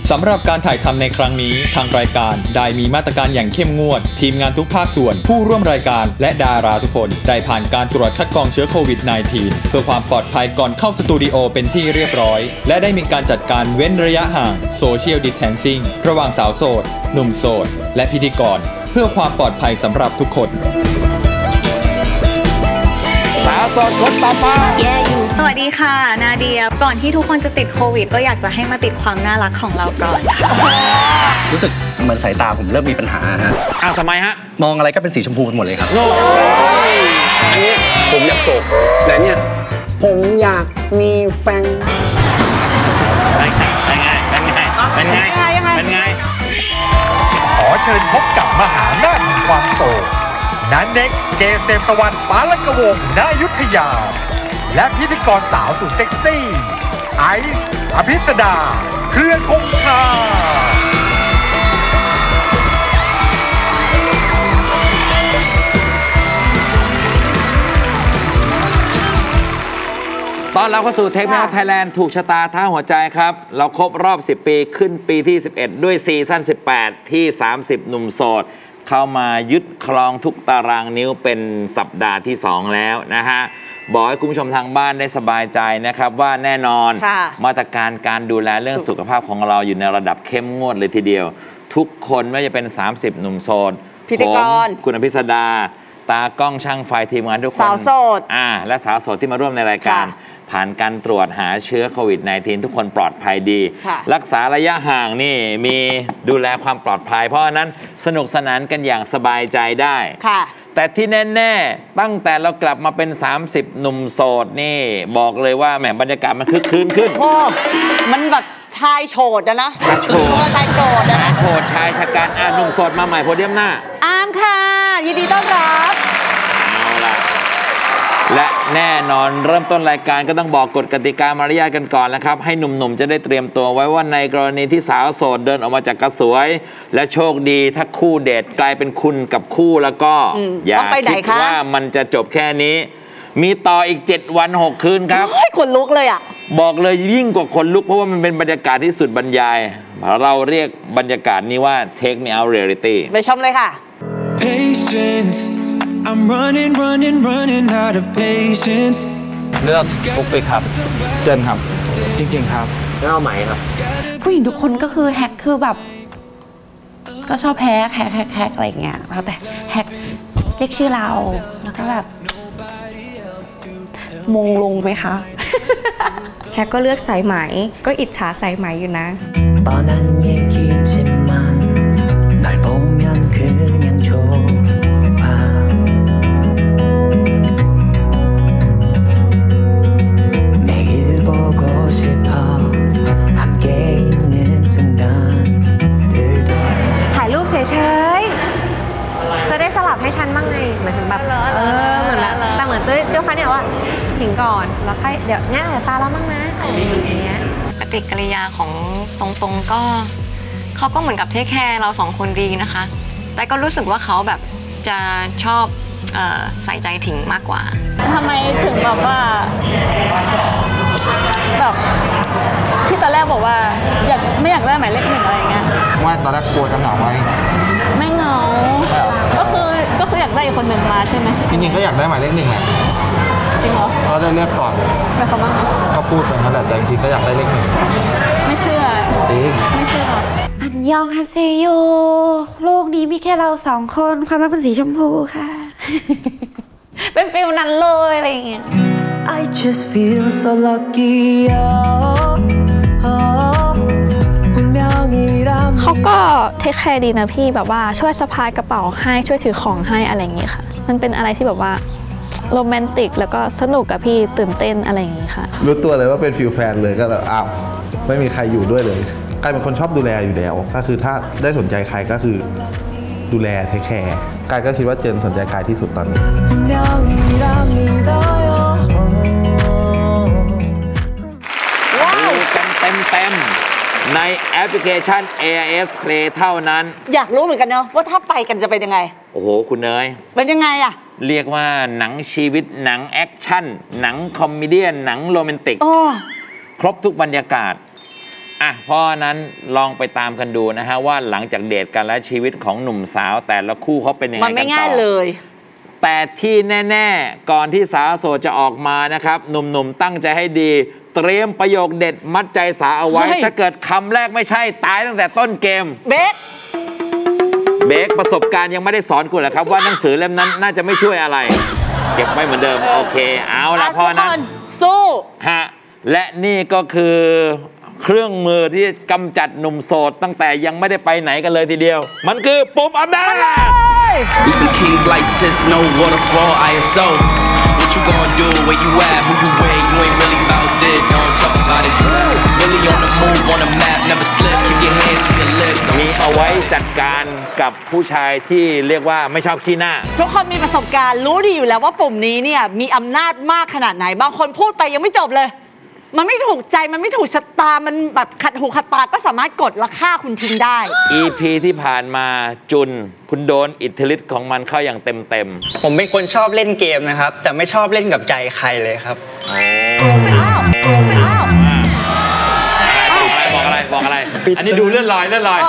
สำหรับการถ่ายทำในครั้งนี้ทางรายการได้มีมาตรการอย่างเข้มงวดทีมงานทุกภาคส่วนผู้ร่วมรายการและดาราทุกคนได้ผ่านการตรวจคัดกรองเชื้อโควิด -19 เพื่อความปลอดภัยก่อนเข้าสตูดิโอเป็นที่เรียบร้อยและได้มีการจัดการเว้นระยะห่าง Social Distancing ระหว่างสาวโสดหนุ่มโสดและพิธีกรเพื่อความปลอดภัยสำหรับทุกคนสาวโสดคนต่อไปสวัสดีค่ะนาเดียก่อนที่ทุกคนจะติดโควิดก็อยากจะให้มาติดความน่ารักของเราก่อนค่ะรู้สึกเหมือนสายตาผมเริ่มมีปัญหาฮะทำไมฮะมองอะไรก็เป็นสีชมพูหมดเลยครับอันนี้ผมอยากโสดแต่เนี่ยผมอยากมีแฟนเป็นไงขอเชิญพบกับมหาอำนาจแห่งความโสดนันเน็กเกษมสวรรค์ปาลกวงศ์ณอยุธยาและพิธีกรสาวสุดเซ็กซี่ไอซ์อภิสดาเครือคงคาตอนเราเข้าสู่เทคแมวไทยแลนด์ถูกชะตาท้าหัวใจครับเราครบรอบ10ปีขึ้นปีที่11ด้วยซีซั่น18ที่30หนุ่มโสดเข้ามายึดครองทุกตารางนิ้วเป็นสัปดาห์ที่2แล้วนะฮะบอกให้คุณผู้ชมทางบ้านได้สบายใจนะครับว่าแน่นอนมาตรการการดูแลเรื่องสุขภาพของเราอยู่ในระดับเข้มงวดเลยทีเดียวทุกคนไม่ว่าจะเป็น30หนุ่มโสดพิธีกรคุณอภิสดาตากล้องช่างไฟทีมงานทุกคนสาวโสดและสาวโสดที่มาร่วมในรายการผ่านการตรวจหาเชื้อโควิด -19 ทุกคนปลอดภัยดีรักษาระยะห่างนี่มีดูแลความปลอดภัยเพราะฉะนั้นสนุกสนานกันอย่างสบายใจได้แต่ที่แน่ๆตั้งแต่เรากลับมาเป็น30หนุ่มโสดนี่บอกเลยว่าแหมบรรยากาศมันคึกคืนขึ้นโอ้มันแบบชายโฉดนะชายโฉดนะโฉดชายชะกันหนุ่มโสดมาใหม่โพเดียมหน้าอามค่ะยินดีต้อนรับเอาล่ะและแน่นอนเริ่มต้นรายการก็ต้องบอกกฎกติกามารยาทกันก่อนนะครับให้หนุ่มๆจะได้เตรียมตัวไว้ว่าในกรณีที่สาวโสดเดินออกมาจากกระสวยและโชคดีถ้าคู่เดทกลายเป็นคุณกับคู่แล้วก็อย่าคิดว่ามันจะจบแค่นี้มีต่ออีก7วัน6คืนครับขนลุกเลยอ่ะบอกเลยยิ่งกว่าขนลุกเพราะว่ามันเป็นบรรยากาศที่สุดบรรยายเราเรียกบรรยากาศนี้ว่า Take Me Out Reality ไปชมเลยค่ะ I'm running out of patience เลือกปุ๊กปิ๊กครับเจนครับจริงๆครับแล้วเอาไหมครับผู้หญิงทุกคนก็คือแฮกคือแบบก็ชอบแฮกอะไรเงี้ยแล้วแต่แฮกเรียกชื่อเราแล้วก็แบบมงลงไหมคะแฮกก็เลือกสายไหมก็อิจฉาสายไหมอยู่นะเฉยจะได้สลับให้ฉันบ้างไงหมายถึงแบบเหมือนแบบแต่เหมือนด้วยความเนี่ยว่าถิงก่อนแล้วค่อยเดี๋ยวงั้นเดี๋ยวตาเราบ้างนะอะไรอย่างเงี้ยปฏิกิริยาของตรงๆก็เขาก็เหมือนกับเทคแคร์เรา2คนดีนะคะแต่ก็รู้สึกว่าเขาแบบจะชอบใส่ใจถิงมากกว่าทำไมถึงแบบว่าแบบที่ตอนแรกบอกว่าไม่อยากได้หมายเลข1อะไรเงี้ยว่าตอนแรกกลัวจะเหงาไหมไม่เหงาก็คืออยากได้อีกคนหนึ่งมาใช่ไหมจริงๆก็อยากได้หมายเลข1แหละจริงเหรอก็ได้เลือกก่อนไปเขาบ้างนะก็พูดไปนั่นแหละแต่จริงๆก็อยากได้เลข1 ไม่เชื่อจริงไม่เชื่ออันยองฮาเซโยโลกนี้มีแค่เรา2คนความรักเป็นสีชมพูค่ะเป็นฟิลนั้นเลยอะไรอย่างเงี้ย I just feel so lucky เขาก็เทคแคร์ดีนะพี่แบบว่าช่วยสะพายกระเป๋าให้ช่วยถือของให้อะไรอย่างเงี้ยค่ะมันเป็นอะไรที่แบบว่าโรแมนติกแล้วก็สนุกกับพี่ตื่นเต้นอะไรอย่างเงี้ยค่ะรู้ตัวเลยว่าเป็นฟิลแฟนเลยก็แบบอ้าวไม่มีใครอยู่ด้วยเลยกลายเป็นคนชอบดูแลอยู่แล้วก็คือถ้าได้สนใจใครก็คือดูแลเทคแคร์กายก็คิดว่าเจนสนใจกายที่สุดตอนนี้ว้าวเต็มในแอปพลิเคชัน AIS Play เท่านั้นอยากรู้เหมือนกันเนาะว่าถ้าไปกันจะเป็นยังไงโอ้โหคุณเนยเป็นยังไงอะเรียกว่าหนังชีวิตหนังแอคชั่นหนังคอมเมดี้หนังโรแมนติกครบทุกบรรยากาศเพราะนั้นลองไปตามกันดูนะฮะว่าหลังจากเดทกันแล้วชีวิตของหนุ่มสาวแต่ละคู่เขาเป็นยังไงกันต่อมันไม่ง่ายเลยแต่ที่แน่ๆก่อนที่สาวโสดจะออกมานะครับหนุ่มๆตั้งใจให้ดีเตรียมประโยคเด็ดมัดใจสาวเอาไว้ถ้าเกิดคำแรกไม่ใช่ตายตั้งแต่ต้นเกมเบคประสบการณ์ยังไม่ได้สอนคุณหรอกครับว่าหนังสือเล่มนั้นน่าจะไม่ช่วยอะไรเก็บไว้เหมือนเดิมโอเคเอาละพอนะสู้ฮะและนี่ก็คือเครื่องมือที่กำจัดหนุ่มโสดตั้งแต่ยังไม่ได้ไปไหนกันเลยทีเดียวมันคือปุ่มอำนาจ We some kings like sis, no waterfall, ISO. What you gonna do? Where you at? Who you with? You ain't really about this. Don't talk about it. Really on the move, on the map, never slip. Keep your hands to your lips. มีเอาไว้จัดการกับผู้ชายที่เรียกว่าไม่ชอบขี้หน้าทุกคนมีประสบการณ์รู้ดีอยู่แล้วว่าปุ่มนี้เนี่ยมีอำนาจมากขนาดไหนบางคนพูดไปยังไม่จบเลยมันไม่ถูกใจมันไม่ถูกชะตามันแบบขัดหูขัดตาก็สามารถกดราคาคุณทิ้งได้ EP ที่ผ่านมาจุนคุณโดนอิทธิฤทธิ์ของมันเข้าอย่างเต็มผมเป็นคนชอบเล่นเกมนะครับแต่ไม่ชอบเล่นกับใจใครเลยครับบอกอะไรอันนี้ดูเลื่อนลอย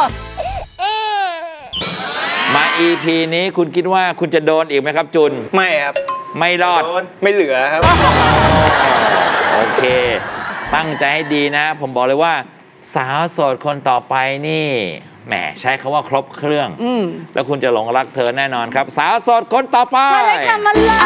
มา EP นี้คุณคิดว่าคุณจะโดนอีกไหมครับจุนไม่ครับไม่รอดไม่เหลือครับโอเคตั้งใจให้ดีนะผมบอกเลยว่าสาวโสดคนต่อไปนี่แหมใช้คำว่าครบเครื่องแล้วคุณจะหลงรักเธอแน่นอนครับสาวโสดคนต่อไปใช่เลยค่ะมันเลย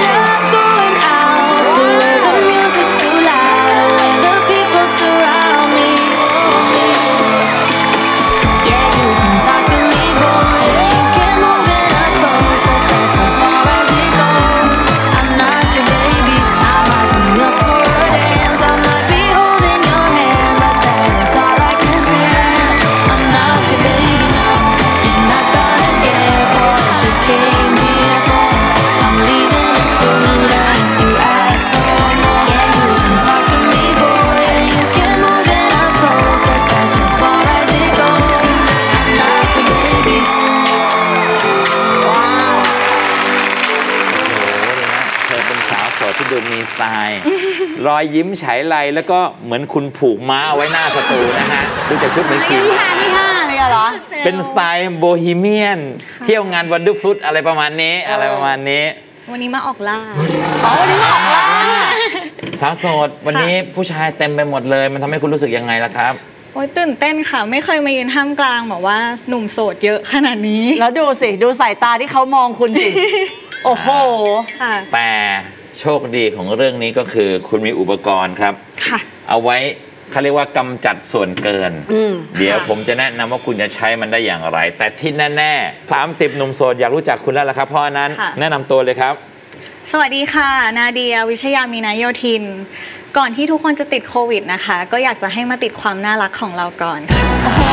มีสไตล์รอยยิ้มฉายไรแล้วก็เหมือนคุณผูกม้าไว้หน้าสตูนะฮะดูจากชุดเหมือนคีมที่ห้าเลยเหรอเป็นสไตล์โบฮีเมียนเที่ยวงานวันดูฟรุตอะไรประมาณนี้วันนี้มาออกล่าวันนี้มาออกล่าสาวโสดวันนี้ผู้ชายเต็มไปหมดเลยมันทำให้คุณรู้สึกยังไงล่ะครับโอ้ยตื่นเต้นค่ะไม่เคยมายืนท่ามกลางแบบว่าหนุ่มโสดเยอะขนาดนี้แล้วดูสิดูสายตาที่เขามองคุณสิโอ้โหแต่โชคดีของเรื่องนี้ก็คือคุณมีอุปกรณ์ครับเอาไว้เขาเรียกว่ากำจัดส่วนเกินเดี๋ยวผมจะแนะนำว่าคุณจะใช้มันได้อย่างไรแต่ที่แน่ๆ30หนุ่มโสดอยากรู้จักคุณแล้วล่ะครับเพราะนั้นแนะนำตัวเลยครับสวัสดีค่ะนาเดียวิชยามีนาโยธินก่อนที่ทุกคนจะติดโควิดนะคะก็อยากจะให้มาติดความน่ารักของเราก่อนค่ะ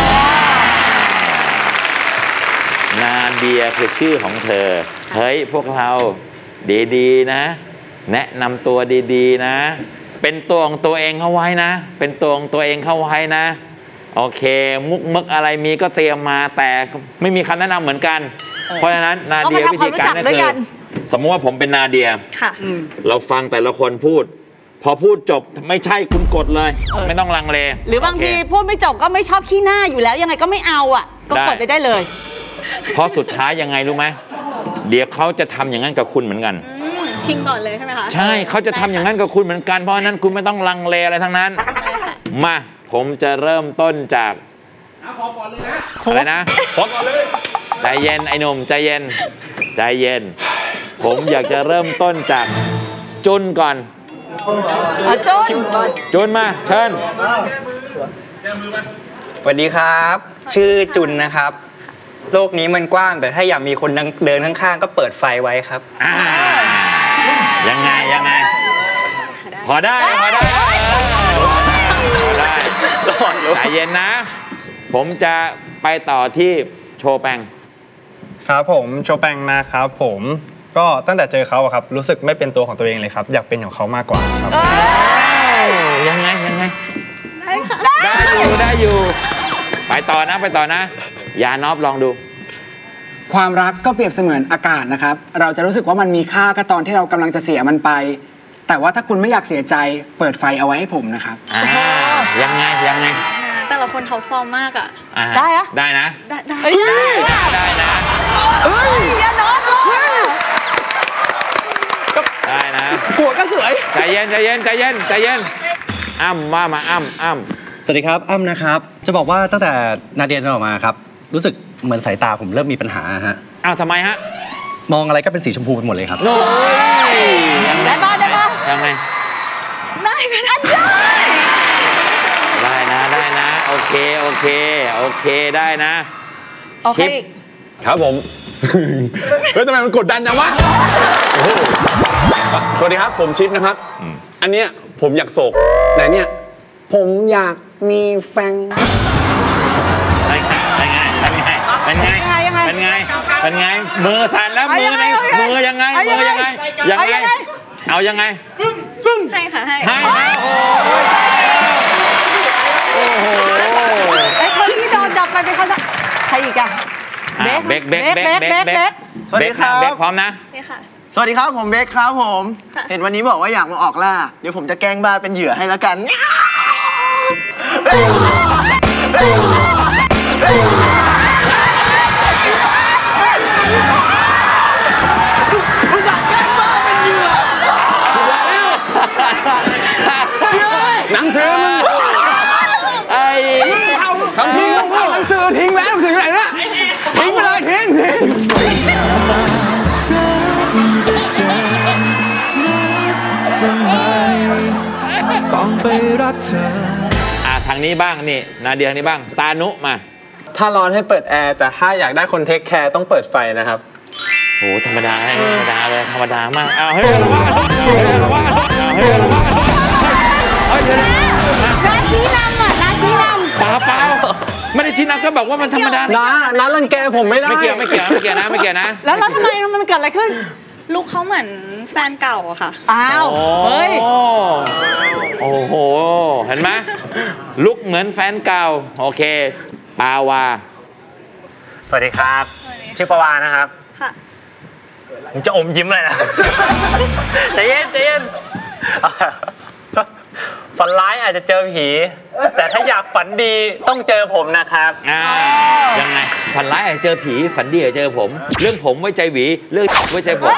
นาเดียคือชื่อของเธอเฮ้ยพวกเราดีๆนะแนะนำตัวดีๆนะเป็นตัวของตัวเองเข้าไว้นะเป็นตัวของตัวเองเข้าไว้นะโอเคมุกมึกอะไรมีก็เตรียมมาแต่ไม่มีคำแนะนำเหมือนกันเพราะฉะนั้นนาเดียวิธีการก็คือสมมติว่าผมเป็นนาเดียเราฟังแต่ละคนพูดพอพูดจบไม่ใช่คุณกดเลยไม่ต้องลังเลหรือบางทีพูดไม่จบก็ไม่ชอบขี้หน้าอยู่แล้วยังไงก็ไม่เอาอ่ะก็กดไปได้เลยเพราะสุดท้ายยังไงรู้ไหมเดี๋ยวเขาจะทำอย่างนั้นกับคุณเหมือนกันชิงก่อนเลยใช่ไหมคะใช่เขาจะทำอย่างนั้นกับคุณเหมือนกันเพราะนั้นคุณไม่ต้องลังเลอะไรทั้งนั้นมาผมจะเริ่มต้นจากอะไรนะขอก่อนเลยใจเย็นไอ้หนุ่มใจเย็นผมอยากจะเริ่มต้นจากจุนก่อนจุนมาเชิญสวัสดีครับชื่อจุนนะครับโลกนี้มันกว้างแต่ถ้าอยากมีคนเดินข้างๆก็เปิดไฟไว้ครับยังไงพอได้ใจเย็นนะผมจะไปต่อที่โชแปงครับผมโชแปงนะครับผมก็ตั้งแต่เจอเขาครับรู้สึกไม่เป็นตัวของตัวเองเลยครับอยากเป็นของเขามากกว่าครับยังไงได้อยู่ไปต่อนะยานอบลองดูความรักก็เปรียบเสมือนอากาศนะครับเราจะรู้สึกว่ามันมีค่าก็ตอนที่เรากำลังจะเสียมันไปแต่ว่าถ้าคุณไม่อยากเสียใจเปิดไฟเอาไว้ให้ผมนะครับยังไงละคนท็อปฟอร์มมากอ่ะได้อะได้นะได้ได้นะเฮ้ยอย่านอนได้นะหัวก็สวยใจเย็นใจเย็นใจเย็นใจเย็นอ้ำว่ามาอ้ำสวัสดีครับอ้ำนะครับจะบอกว่าตั้งแต่นาเดียออกมาครับรู้สึกเหมือนสายตาผมเริ่มมีปัญหาฮะอ้าวทำไมฮะมองอะไรก็เป็นสีชมพูไปหมดเลยครับโอ้ยได้ปะได้ปะยังไงได้ไหมได้ได้นะโอเคได้นะโอเคชิปครับผม เฮ้ยทำไมมันกดดันจังวะสวัสดีครับผมชิปนะครับ อันเนี้ยผมอยากโศกแต่เนี่ยผมอยากมีแฟนเป็นไงมือสั่นแล้วมือยังไงเอายังไงให้ค่ะให้โอ้โหไอ้คนที่โดนดับไปเป็นคนใครอีกอะเบกสวัสดีครับเบกพร้อมนะนี่ค่ะสวัสดีครับผมเบคครับผม เห็นวันนี้บอกว่าอยากมาออกล่า เดี๋ยวผมจะแกล้งบ้าเป็นเหยื่อให้แล้วกันหนังสือมึงคำพิงต้องเข้าหนังสือทิ้งแล้วหนังสือไหนนะทิ้งไปเลยทิ้งต้องไปรักเธอทางนี้บ้างนี่นาเดียทางนี้บ้างตานุมาถ้าร้อนให้เปิดแอร์แต่ถ้าอยากได้คนเทคแคร์ต้องเปิดไฟนะครับโหธรรมดาเลยธรรมดามากเฮ้ยระวังนาชี้นำเปล่าไม่ได้ชี้นำก็บอกว่ามันธรรมดาน้ารังแกผมไม่ได้ไม่เกี่ยวนะแล้วทำไมมันเกิดอะไรขึ้นลูกเขาเหมือนแฟนเก่าอะค่ะอ้าวเฮ้ยโอ้โหเห็นไหมลุกเหมือนแฟนเก่าโอเคปาวาสวัสดีครับชื่อปาวานะครับค่ะผมจะอมยิ้มเลยนะ ใจเย็นฝันร้ายอาจจะเจอผีแต่ถ้าอยากฝันดีต้องเจอผมนะครับยังไงฝันร้ายอาจจะเจอผีฝันดีอาจจะเจอผมเรื่องผมไว้ใจหวีเรื่องไว้ใจผม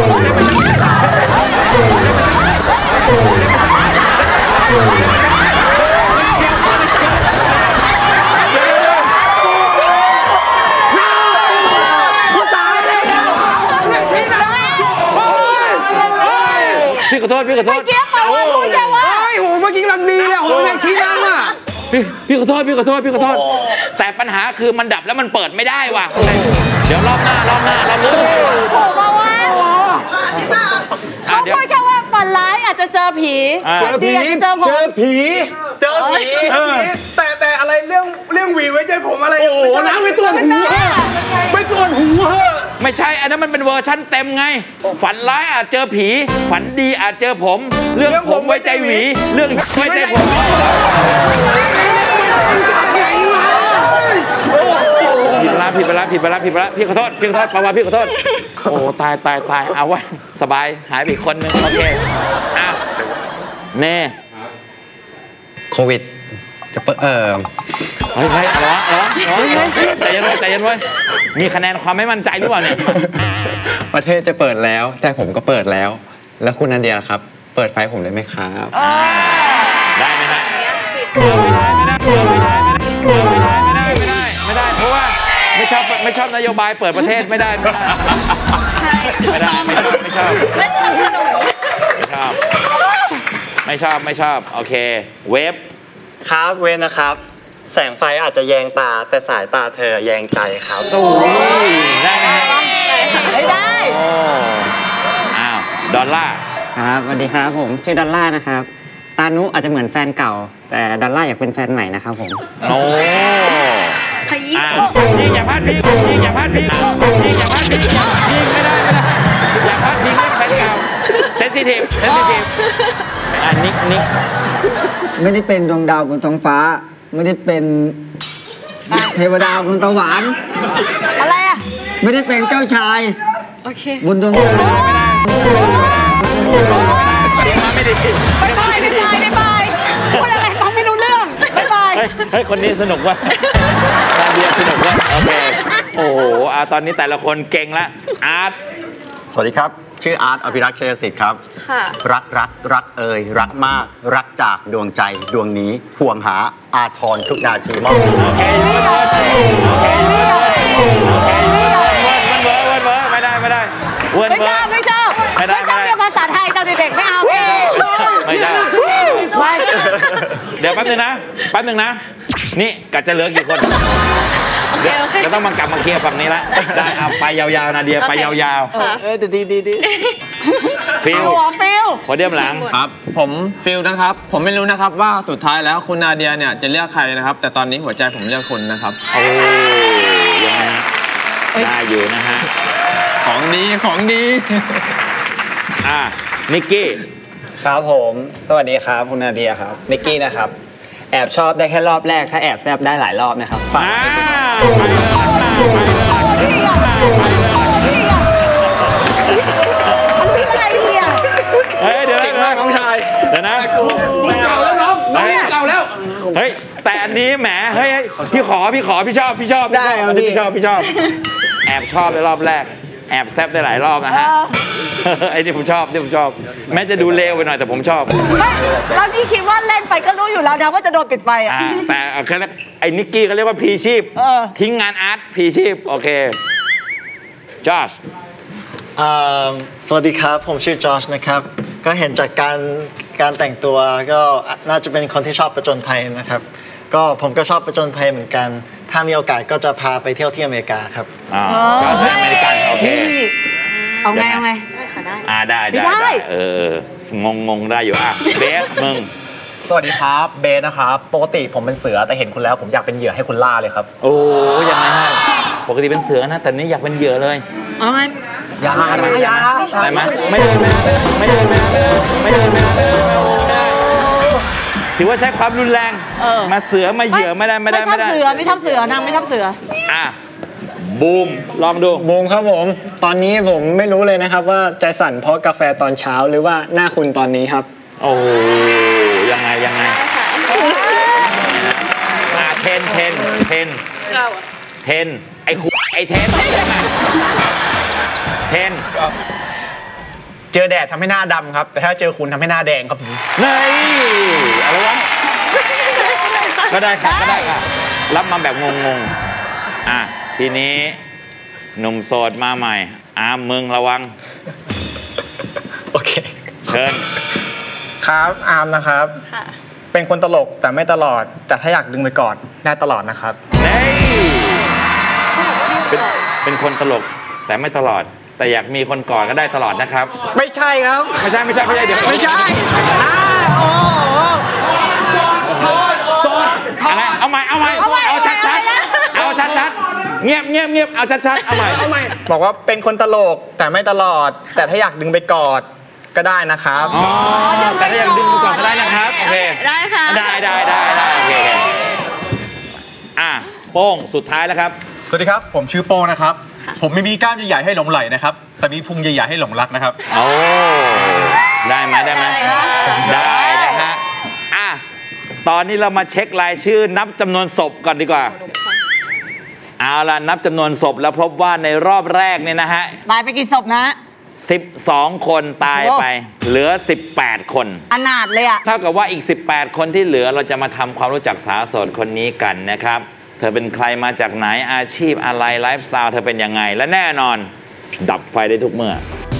พี่ขอโทษเมื่อกี้ปาวาพูดยังว่าโหเมื่อกี้กำลังดีเลยโหแรงชี้น้ำอ่ะพี่ขอโทษแต่ปัญหาคือมันดับแล้วมันเปิดไม่ได้ว่ะเดี๋ยวรอบหน้าโหมาว่าเขาพูดแค่ว่าฝันร้ายอาจจะเจอผีเจอผีแต่อะไรเรื่องหวีไว้ใจผมอะไรโอ้โหน้ำไปตรวจหูไม่ใช่อันนั้นมันเป็นเวอร์ชั่นเต็มไงฝันร้ายอาจเจอผีฝันดีอาจเจอผมเรื่องผมไว้ใจหวีเรื่องไว้ใจผมผิดไปแล้วพี่ขอโทษปาวาพี่ขอโทษโอ้ตายเอาไว้สบายหายไปอีกคนนึงโอเคอ้าวเน่โควิดจะเฮ้ยอะไรวะใจเย็นไว้มีคะแนนความไม่มั่นใจหรือเปล่าเนี่ยประเทศจะเปิดแล้วใจผมก็เปิดแล้วแล้วคุณนันเดียครับเปิดไฟผมได้ไหมครับได้ไหมฮะไม่ได้เพราะว่าไม่ชอบนโยบายเปิดประเทศไม่ได้ไม่ชอบโอเคเวฟครับเวฟนะครับแสงไฟอาจจะแยงตาแต่สายตาเธอแยงใจครับโอ้ยได้ไหมไม่ได้อ้าวดอลล่าครับสวัสดีครับผมชื่อดอลล่านะครับตานุอาจจะเหมือนแฟนเก่าแต่ดอลล่าอยากเป็นแฟนใหม่นะครับผมโอ้ยิงอย่าพลาดพิงยิงไม่ได้อย่าพลาดพิงเรื่องแฟนเก่าเซนซิทีฟนิกไม่ได้เป็นดวงดาวบนท้องฟ้าไม่ได้เป็นเทวดาบนสวรรค์อะไรอ่ะไม่ได้เป็นเจ้าชายโอเคบนดวงดาวไม่ไปพูดอะไรฟังไม่รู้เรื่องไม่ไปเฮ้ยคนนี้สนุกว่ะนาเดียสนุกว่ะโอเคโอ้โหตอนนี้แต่ละคนเก่งละอาร์ตสวัสดีครับชื่ออาร์ตอภิรักษ์ชัยสิทธิ์ครับค่ะรักเอ่ยรักมากรักจากดวงใจดวงนี้ห่วงหาอาทรทุกนาทีมอบโอเคไม่ได้ไม่ชอบเรียกภาษาไทยตอนเด็กๆไม่เอาพี่ไม่ได้เดี๋ยวแป๊บนึงนะนี่กัดจะเหลือกี่คนเดี๋ยวต้องมากลับมาเคลียร์ฝั่งนี้ละได้เอาไปยาวๆนาเดียไปยาวๆดีฟิลพอเดียมหลังครับผมฟิลนะครับผมไม่รู้นะครับว่าสุดท้ายแล้วคุณนาเดียเนี่ยจะเลือกใครนะครับแต่ตอนนี้หัวใจผมเลือกคุณนะครับโอ้ยังไงได้อยู่นะฮะของดีนิกกี้ครับผมสวัสดีครับคุณนาเดียครับนิกกี้นะครับแอบชอบได้แค่รอบแรกถ้าแอบแซบได้หลายรอบนะครับฟังเดี๋ยวเก่งมากน้องชายเดี๋ยวนะเก่าแล้วน้องเก่าแล้วเฮ้ยแต่อันนี้แหมเฮ้ยพี่ชอบได้พี่ชอบแอบชอบในรอบแรกแอบแซบได้หลายรอบนะฮะไอ้นี่ผมชอบแม้จะดูเลวไปหน่อยแต่ผมชอบแล้วพี่คิดว่าเล่นไปก็รู้อยู่แล้วนะว่าจะโดนปิดไฟแต่ไอ้นิกกี้เขาเรียกว่าพีชีพทิ้งงานอาร์ตพีชีพโอเคจอชสวัสดีครับผมชื่อจอชนะครับก็เห็นจากการแต่งตัวก็น่าจะเป็นคนที่ชอบประจนภัยนะครับก็ผมก็ชอบประจนภัยเหมือนกันถ้ามีโอกาสก็จะพาไปเที่ยวที่อเมริกาครับชอบอเมริกันโอเคเอาไงได้งงได้อยู่เบสมึงสวัสดีครับเบสนะครับปกติผมเป็นเสือแต่เห็นคุณแล้วผมอยากเป็นเหยื่อให้คุณล่าเลยครับโอ้ยังไงปกติเป็นเสือนะแต่นี้อยากเป็นเหยื่อเลยเอาไงอย่าได้ไหมไม่เดินถือว่าใช้ความรุนแรงมาเสือมาเหยื่อไม่ได้ไม่ชอบเสือนางไม่ชอบเสือบูมลองดูบูมครับผมตอนนี้ผมไม่รู้เลยนะครับว่าใจสั่นเพราะกาแฟตอนเช้าหรือว่าหน้าคุณตอนนี้ครับโอ้ยังไงเทนไอ้เทนเจอแดดทำให้หน้าดำครับแต่ถ้าเจอคุณทำให้หน้าแดงครับผมอะไรวะก็ได้ค่ะรับมาแบบงงทีนี้หนุ่มโสดมาใหม่มึงระวังโอเคเชิญครับอาร์มนะครับเป็นคนตลกแต่ไม่ตลอดแต่ถ้าอยากดึงไปกอดได้ตลอดนะครับเป็นคนตลกแต่ไม่ตลอดแต่อยากมีคนกอดก็ได้ตลอดนะครับไม่ใช่ครับไม่ใช่เดี๋ยวไม่ใช่อะไรเอาใหม่เอาชัดเงียบเอาชัดเอาใหม่บอกว่าเป็นคนตลกแต่ไม่ตลอดแต่ถ้าอยากดึงไปกอดก็ได้นะครับแต่ถ้าอยากดึงไปกอดก็ได้นะครับโอเคได้ค่ะได้โอเคโป้งสุดท้ายแล้วครับสวัสดีครับผมชื่อโป้งนะครับผมไม่มีกล้ามใหญ่ๆให้หลงไหลนะครับแต่มีพุงใหญ่ๆให้หลงรักนะครับโอ้ได้ไหมได้นะฮะตอนนี้เรามาเช็ครายชื่อนับจำนวนศพก่อนดีกว่าเอาล่ะนับจำนวนศพแล้วพบว่าในรอบแรกเนี่ยนะฮะตายไปกี่ศพนะ 12 คนตายไปเหลือ18 คนอนาถเลยเท่ากับว่าอีก18 คนที่เหลือเราจะมาทำความรู้จักสาวโสดคนนี้กันนะครับเธอเป็นใครมาจากไหนอาชีพอะไรไลฟ์สไตล์เธอเป็นยังไงและแน่นอนดับไฟได้ทุกเมื่อ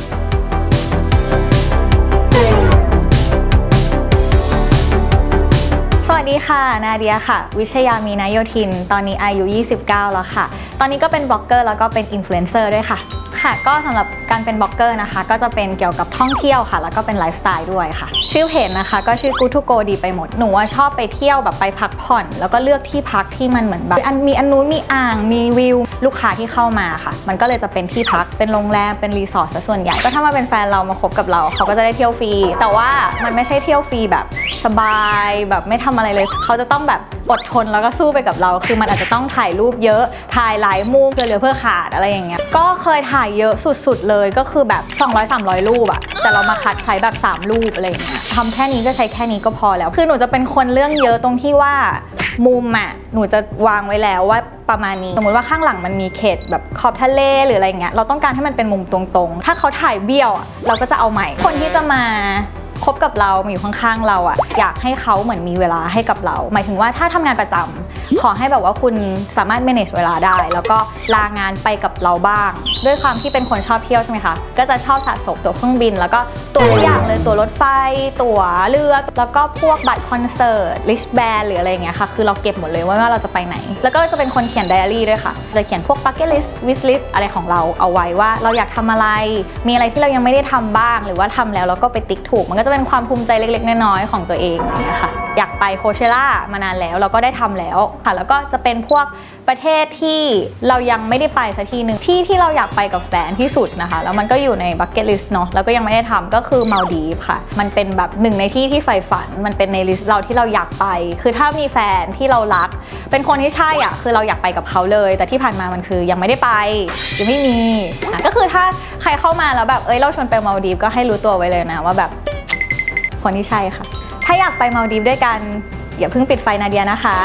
สวัสดีค่ะนาเดียค่ะวิชยามีนโยธินตอนนี้อายุ29แล้วค่ะตอนนี้ก็เป็นบล็อกเกอร์แล้วก็เป็นอินฟลูเอนเซอร์ด้วยค่ะก็สำหรับการเป็นบล็อกเกอร์นะคะก็จะเป็นเกี่ยวกับท่องเที่ยวค่ะแล้วก็เป็นไลฟ์สไตล์ด้วยค่ะชื่อเพจนะคะก็ชื่อ Good to Go ดีไปหมดหนูชอบไปเที่ยวแบบไปพักผ่อนแล้วก็เลือกที่พักที่มันเหมือนแบบมีอันนู้นมีอ่างมีวิวลูกค้าที่เข้ามาค่ะมันก็เลยจะเป็นที่พักเป็นโรงแรมเป็นรีสอร์ทซะส่วนใหญ่ก็ถ้ามาเป็นแฟนเรามาคบกับเราเขาก็จะได้เที่ยวฟรีแต่ว่ามันไม่ใช่เที่ยวฟรีแบบสบายแบบไม่ทำอะไรเลยเขาจะต้องแบบอดทนแล้วก็สู้ไปกับเราคือมันอาจจะต้องถ่ายรูปเยอะถ่ายหลายมุมเพื่อเหลือเพื่อขาดอะไรอย่างเงี้ยก็เคยถ่ายเยอะสุดๆเลยก็คือแบบ200-300 รูปอะแต่เรามาคัดใช้แบบ3 รูปอะไรอย่างเงี้ยทำแค่นี้ก็ใช้แค่นี้ก็พอแล้วคือหนูจะเป็นคนเรื่องเยอะตรงที่ว่ามุมอ่ะหนูจะวางไว้แล้วว่าประมาณนี้สมมติว่าข้างหลังมันมีเขตแบบขอบทะเลหรืออะไรเงี้ยเราต้องการให้มันเป็นมุมตรงๆถ้าเขาถ่ายเบี้ยวอ่ะเราก็จะเอาใหม่คนที่จะมาคบกับเรามาอยู่ข้างๆเราอ่ะอยากให้เขาเหมือนมีเวลาให้กับเราหมายถึงว่าถ้าทำงานประจำขอให้แบบว่าคุณสามารถ manage เวลาได้แล้วก็ลางานไปกับเราบ้างด้วยความที่เป็นคนชอบเที่ยวใช่ไหมคะก็จะชอบสะสมตั๋วเครื่องบินแล้วก็ตั๋วทุกอย่างเลยตั๋วรถไฟตั๋วเรือแล้วก็พวกบัตรคอนเสิร์ตลิสต์แบนหรืออะไรอย่างเงี้ยค่ะคือเราเก็บหมดเลยว่าเราจะไปไหนแล้วก็จะเป็นคนเขียนไดอารี่ด้วยค่ะจะเขียนพวก bucket list wish list อะไรของเราเอาไว้ว่าเราอยากทำอะไรมีอะไรที่เรายังไม่ได้ทำบ้างหรือว่าทำแล้วเราก็ไปติ๊กถูกมันก็จะเป็นความภูมิใจเล็กๆน้อยๆของตัวเองอะไรอย่างเงี้ยค่ะอยากไปโคเชล่ามานานแล้วเราก็ได้ทำแล้วค่ะแล้วก็จะเป็นพวกประเทศที่เรายังไม่ได้ไปสักทีหนึ่งที่เราอยากไปกับแฟนที่สุดนะคะแล้วมันก็อยู่ในบักเก็ตลิสต์เนาะแล้วก็ยังไม่ได้ทำก็คือมาลดีฟค่ะมันเป็นแบบหนึ่งในที่ใฝ่ฝันมันเป็นในลิสต์เราที่เราอยากไปคือถ้ามีแฟนที่เรารักเป็นคนที่ใช่อ่ะคือเราอยากไปกับเขาเลยแต่ที่ผ่านมามันคือยังไม่ได้ไปยังไม่มีก็คือถ้าใครเข้ามาแล้วแบบเราชวนไปมาลดีฟก็ให้รู้ตัวไว้เลยนะว่าแบบคนที่ใช่ค่ะถ้าอยากไปมาลดีฟด้วยกันอย่าเพิ่งปิดไฟนาเดียนะคะ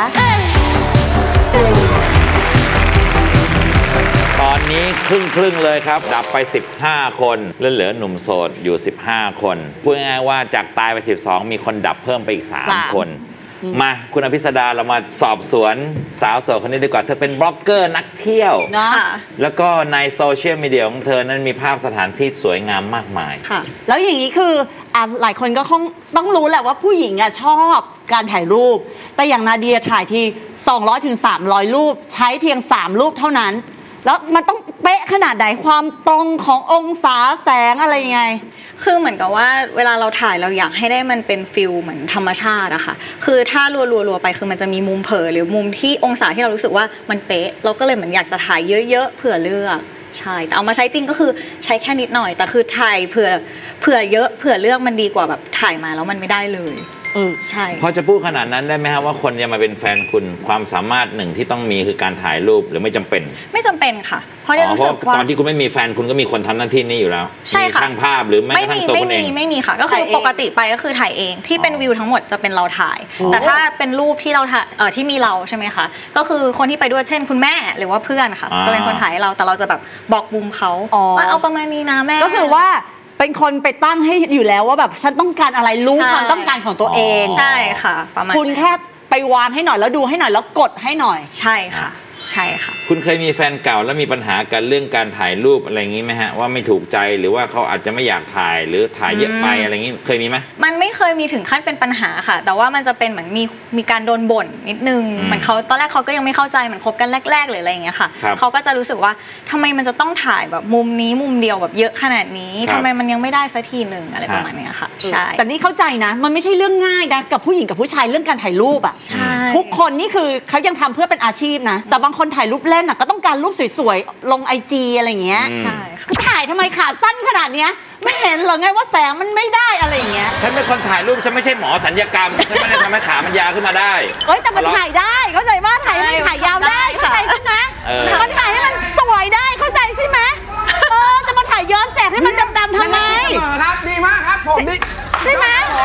ตอนนี้ครึ่งเลยครับดับไป15คนแล้วเหลือหนุ่มโสดอยู่15คนพูดง่ายๆว่าจากตายไป12มีคนดับเพิ่มไปอีก3คนมาคุณอภิสดาเรามาสอบสวนสาวโสดคนนี้ดีกว่าเธอเป็นบล็อกเกอร์นักเที่ยวนะแล้วก็ในโซเชียลมีเดียของเธอนั้นมีภาพสถานที่สวยงามมากมายค่ะแล้วอย่างนี้คือหลายคนก็คงต้องรู้แหละว่าผู้หญิงชอบการถ่ายรูปแต่อย่างนาเดียถ่ายที200 ถึง 300 รูปใช้เพียง3 รูปเท่านั้นแล้วมันต้องเป๊ะขนาดไหนความตรงขององศาแสงอะไรยังไงคือเหมือนกับว่าเวลาเราถ่ายเราอยากให้ได้มันเป็นฟิลเหมือนธรรมชาติอะค่ะคือถ้ารัวๆไปคือมันจะมีมุมเผยหรือมุมที่องศาที่เรารู้สึกว่ามันเป๊ะเราก็เลยเหมือนอยากจะถ่ายเยอะๆเผื่อเลือกใช่แต่เอามาใช้จริงก็คือใช้แค่นิดหน่อยแต่คือถ่ายเผื่อเยอะเผื่อเลือกมันดีกว่าแบบถ่ายมาแล้วมันไม่ได้เลยใช่พอจะพูดขนาดนั้นได้ไหมครับว่าคนจะมาเป็นแฟนคุณความสามารถหนึ่งที่ต้องมีคือการถ่ายรูปหรือไม่จำเป็นไม่จำเป็นค่ะเพราะได้รู้สึกว่าตอนที่คุณไม่มีแฟนคุณก็มีคนทำหน้าที่นี้อยู่แล้วใช่ค่ะช่างภาพหรือแม้กระทั่งตัวคุณเองไม่มีค่ะก็คือปกติไปก็คือถ่ายเองที่เป็นวิวทั้งหมดจะเป็นเราถ่ายแต่ถ้าเป็นรูปที่เราถ่ายที่มีเราใช่ไหมคะก็คือคนที่ไปด้วยเช่นคุณแม่หรือว่าเพื่อนค่ะจะเป็นคนถ่ายให้เราแต่เราจะแบบบอกมุมเขาว่าเอาประมาณนี้นะแม่ก็คือว่าเป็นคนไปตั้งให้อยู่แล้วว่าแบบฉันต้องการอะไรรู้ความต้องการของตัวเองใช่ค่ะประมาณคุณแค่ไปวางให้หน่อยแล้วดูให้หน่อยแล้วกดให้หน่อยใช่ค่ะใช่ค่ะคุณเคยมีแฟนเก่าแล้วมีปัญหากันเรื่องการถ่ายรูปอะไรอย่างนี้ไหมฮะว่าไม่ถูกใจหรือว่าเขาอาจจะไม่อยากถ่ายหรือถ่ายเยอะไปอะไรอย่างนี้เคยมีไหมมันไม่เคยมีถึงขั้นเป็นปัญหาค่ะแต่ว่ามันจะเป็นเหมือนมีการโดนบ่นนิดนึงเหมือนเขาตอนแรกเขาก็ยังไม่เข้าใจเหมือนคบกันแรกๆหรืออะไรอย่างเงี้ยค่ะเขาก็จะรู้สึกว่าทำไมมันจะต้องถ่ายแบบมุมนี้มุมเดียวแบบเยอะขนาดนี้ทำไมมันยังไม่ได้สักทีหนึ่งอะไรประมาณนี้ค่ะใช่แต่นี่เข้าใจนะมันไม่ใช่เรื่องง่ายนะกับผู้หญิงกับผู้ชายเรื่องการถ่ายรูปอ่ะทุกคนนี่คือเขายังทำเพื่อเป็นอาชีพนะแต่บางคนถ่ายรูปเล่นก็ต้องการรูปสวยๆลง IG อะไรอย่างเงี้ยใช่ค่ะถ่ายทำไมขาสั้นขนาดเนี้ยไม่เห็นเหรอไงว่าแสงมันไม่ได้อะไรอย่างเงี้ยฉันเป็นคนถ่ายรูปฉันไม่ใช่หมอศัลยกรรมฉันไม่ได้ทำให้ขามันยาวขึ้นมาได้แต่มันถ่ายได้เข้าใจว่าถ่ายให้มันถ่ายยาวได้เข้าใจใช่ไหมมันถ่ายให้มันสวยได้เข้าใจใช่ไหมแต่มันถ่ายย้อนแสงให้มันดำๆทำไมครับดีมากครับผมดีใช่ไหม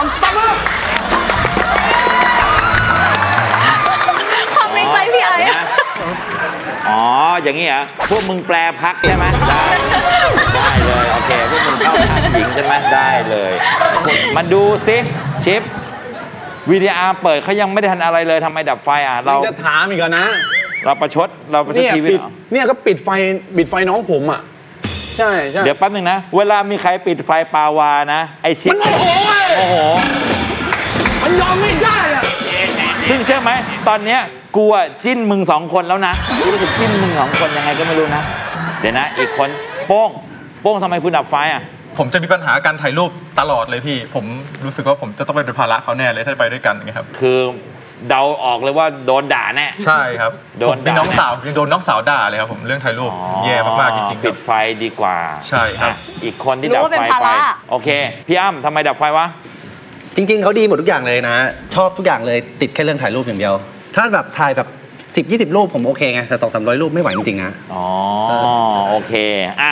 ความในใจพี่ไอ้อ๋ออย่างนี้เหรอพวกมึงแปลพักใช่ไหมได้เลยโอเคพวกมึงเข้าทางหญิงใช่ไหมได้เลยมาดูซิชิปวิดีอาร์เปิดเขายังไม่ได้ทันอะไรเลยทำไมดับไฟเราจะถามอีกนะเราประชดชีวิตเนี่ยก็ปิดไฟน้องผมอ่ะใช่เดี๋ยวแป๊บนึงนะเวลามีใครปิดไฟปาวานะไอชิปมันโอ้โหมันยอมไม่ได้อ่ะซึ่งเชื่อไหมตอนเนี้ยกูจิ้นมึง2 คนแล้วนะกูรู้สึกจิ้นมึง2 คนยังไงก็ไม่รู้นะเดี๋ยวนะอีกคนโป้งทำไมคุณดับไฟผมจะมีปัญหาการถ่ายรูปตลอดเลยพี่ผมรู้สึกว่าผมจะต้องเป็นภาระเขาแน่เลยถ้าไปด้วยกันครับคือเดาออกเลยว่าโดนด่าแน่ใช่ครับโดนน้องสาวยังโดนน้องสาวด่าเลยครับผมเรื่องถ่ายรูปแย่มากๆจริงๆปิดไฟดีกว่าใช่ครับอีกคนที่ดับไฟไปโอเคพี่อ้ำทำไมดับไฟวะจริงๆเขาดีหมดทุกอย่างเลยนะชอบทุกอย่างเลยติดแค่เรื่องถ่ายรูปอย่างเดียวถ้าแบบถ่ายแบบ10-20 รูปผมโอเคไงแต่200-300 รูปไม่ไหวจริงๆนะโอเค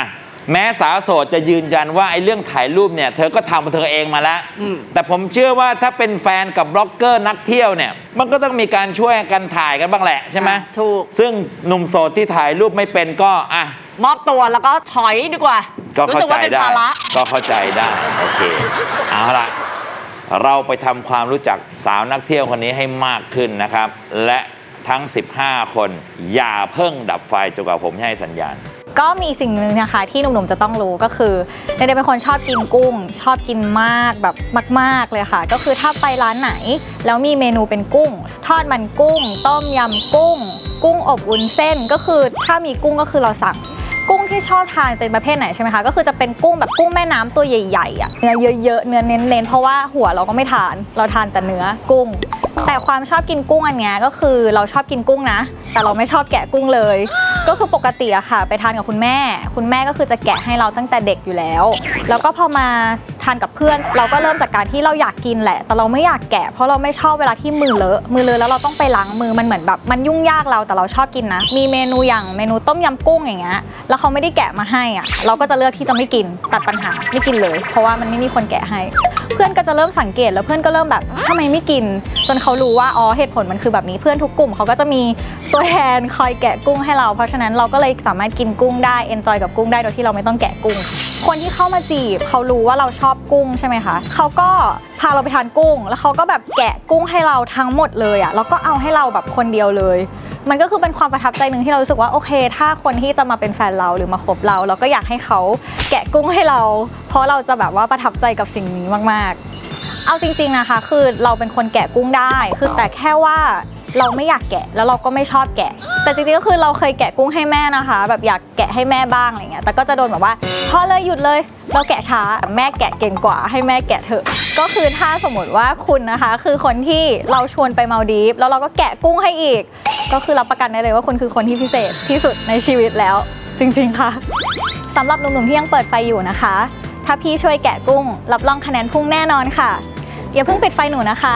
แม้สาวโสดจะยืนยันว่าไอ้เรื่องถ่ายรูปเนี่ยเธอก็ทำของเธอเองมาแล้วแต่ผมเชื่อว่าถ้าเป็นแฟนกับบล็อกเกอร์นักเที่ยวเนี่ยมันก็ต้องมีการช่วยกันถ่ายกันบ้างแหละใช่ไหมถูกซึ่งหนุ่มโสดที่ถ่ายรูปไม่เป็นก็มอบตัวแล้วก็ถอยดีกว่าก็เข้าใจได้ก็เข้าใจได้โอเคเอาละเราไปทำความรู้จักสาวนักเที่ยวคนนี้ให้มากขึ้นนะครับและทั้ง15คนอย่าเพิ่งดับไฟจนกว่าผมให้สัญญาณก็มีสิ่งหนึ่งนะคะที่หนุ่มๆจะต้องรู้ก็คือเนเน่เป็นคนชอบกินกุ้งชอบกินมากแบบมากๆเลยค่ะก็คือถ้าไปร้านไหนแล้วมีเมนูเป็นกุ้งทอดมันกุ้งต้มยำกุ้งกุ้งอบวุ้นเส้นก็คือถ้ามีกุ้งก็คือเราสั่งกุ้งที่ชอบทานเป็นประเภทไหนใช่ไหมคะก็คือจะเป็นกุ้งแบบกุ้งแม่น้ำตัวใหญ่ๆอ่ะเนื้อเยอะๆเนื้อเน้นๆเพราะว่าหัวเราก็ไม่ทานเราทานแต่เนื้อกุ้งแต่ความชอบกินกุ้งอันเนี้ยก็คือเราชอบกินกุ้งนะแต่เราไม่ชอบแกะกุ้งเลยก็คือปกติอะค่ะไปทานกับคุณแม่ก็คือจะแกะให้เราตั้งแต่เด็กอยู่แล้วแล้วก็พอมาทานกับเพื่อนเราก็เริ่มจากการที่เราอยากกินแหละแต่เราไม่อยากแกะเพราะเราไม่ชอบเวลาที่มือเลอะแล้วเราต้องไปล้างมือมันเหมือนแบบมันยุ่งยากเราแต่เราชอบกินนะมีเมนูอย่างเมนูต้มยำกุ้งอย่างเงี้ยแล้วเขาไม่ได้แกะมาให้อะเราก็จะเลือกที่จะไม่กินตัดปัญหาไม่กินเลยเพราะว่ามันไม่มีคนแกะให้เพื่อนก็จะเริ่มสังเกตแล้วเพื่อนก็เริ่มแบบทำไมไม่กินจนเขารู้ว่าอ๋อเหตุผลมันคือแบบนี้เพื่อนทุกกลุ่มเขาก็จะมีตัวแทนคอยแกะกุ้งให้เราเพราะฉะนั้นเราก็เลยสามารถกินกุ้งได้เอนจอยกับกุ้งได้โดยที่เราไม่ต้องแกะกุ้งคนที่เข้ามาจีบเขารู้ว่าเราชอบกุ้งใช่ไหมคะเขาก็พาเราไปทานกุ้งแล้วเขาก็แบบแกะกุ้งให้เราทั้งหมดเลยอ่ะแล้วก็เอาให้เราแบบคนเดียวเลยมันก็คือเป็นความประทับใจหนึ่งที่เรารู้สึกว่าโอเคถ้าคนที่จะมาเป็นแฟนเราหรือมาคบเราก็อยากให้เขาแกะกุ้งให้เราเพราะเราจะแบบว่าประทับใจกับสิ่งนี้มากๆเอาจริงๆนะคะคือเราเป็นคนแกะกุ้งได้คือแต่แค่ว่าเราไม่อยากแกะแล้วเราก็ไม่ชอบแกะแต่จริงๆก็คือเราเคยแกะกุ้งให้แม่นะคะแบบอยากแกะให้แม่บ้างอะไรเงี้ยแต่ก็จะโดนแบบว่าพอเลยหยุดเลยเราแกะช้าแม่แกะเก่งกว่าให้แม่แกะเถอะก็คือถ้าสมมติว่าคุณนะคะคือคนที่เราชวนไปมาลดีฟแล้วเราก็แกะกุ้งให้อีกก็คือรับประกันได้เลยว่าคุณคือคนที่พิเศษที่สุดในชีวิตแล้วจริงๆค่ะสำหรับหนุ่มๆที่ยังเปิดไฟอยู่นะคะถ้าพี่ช่วยแกะกุ้งรับรองคะแนนพุ่งแน่นอนค่ะอย่าเพิ่งปิดไฟหนูนะคะ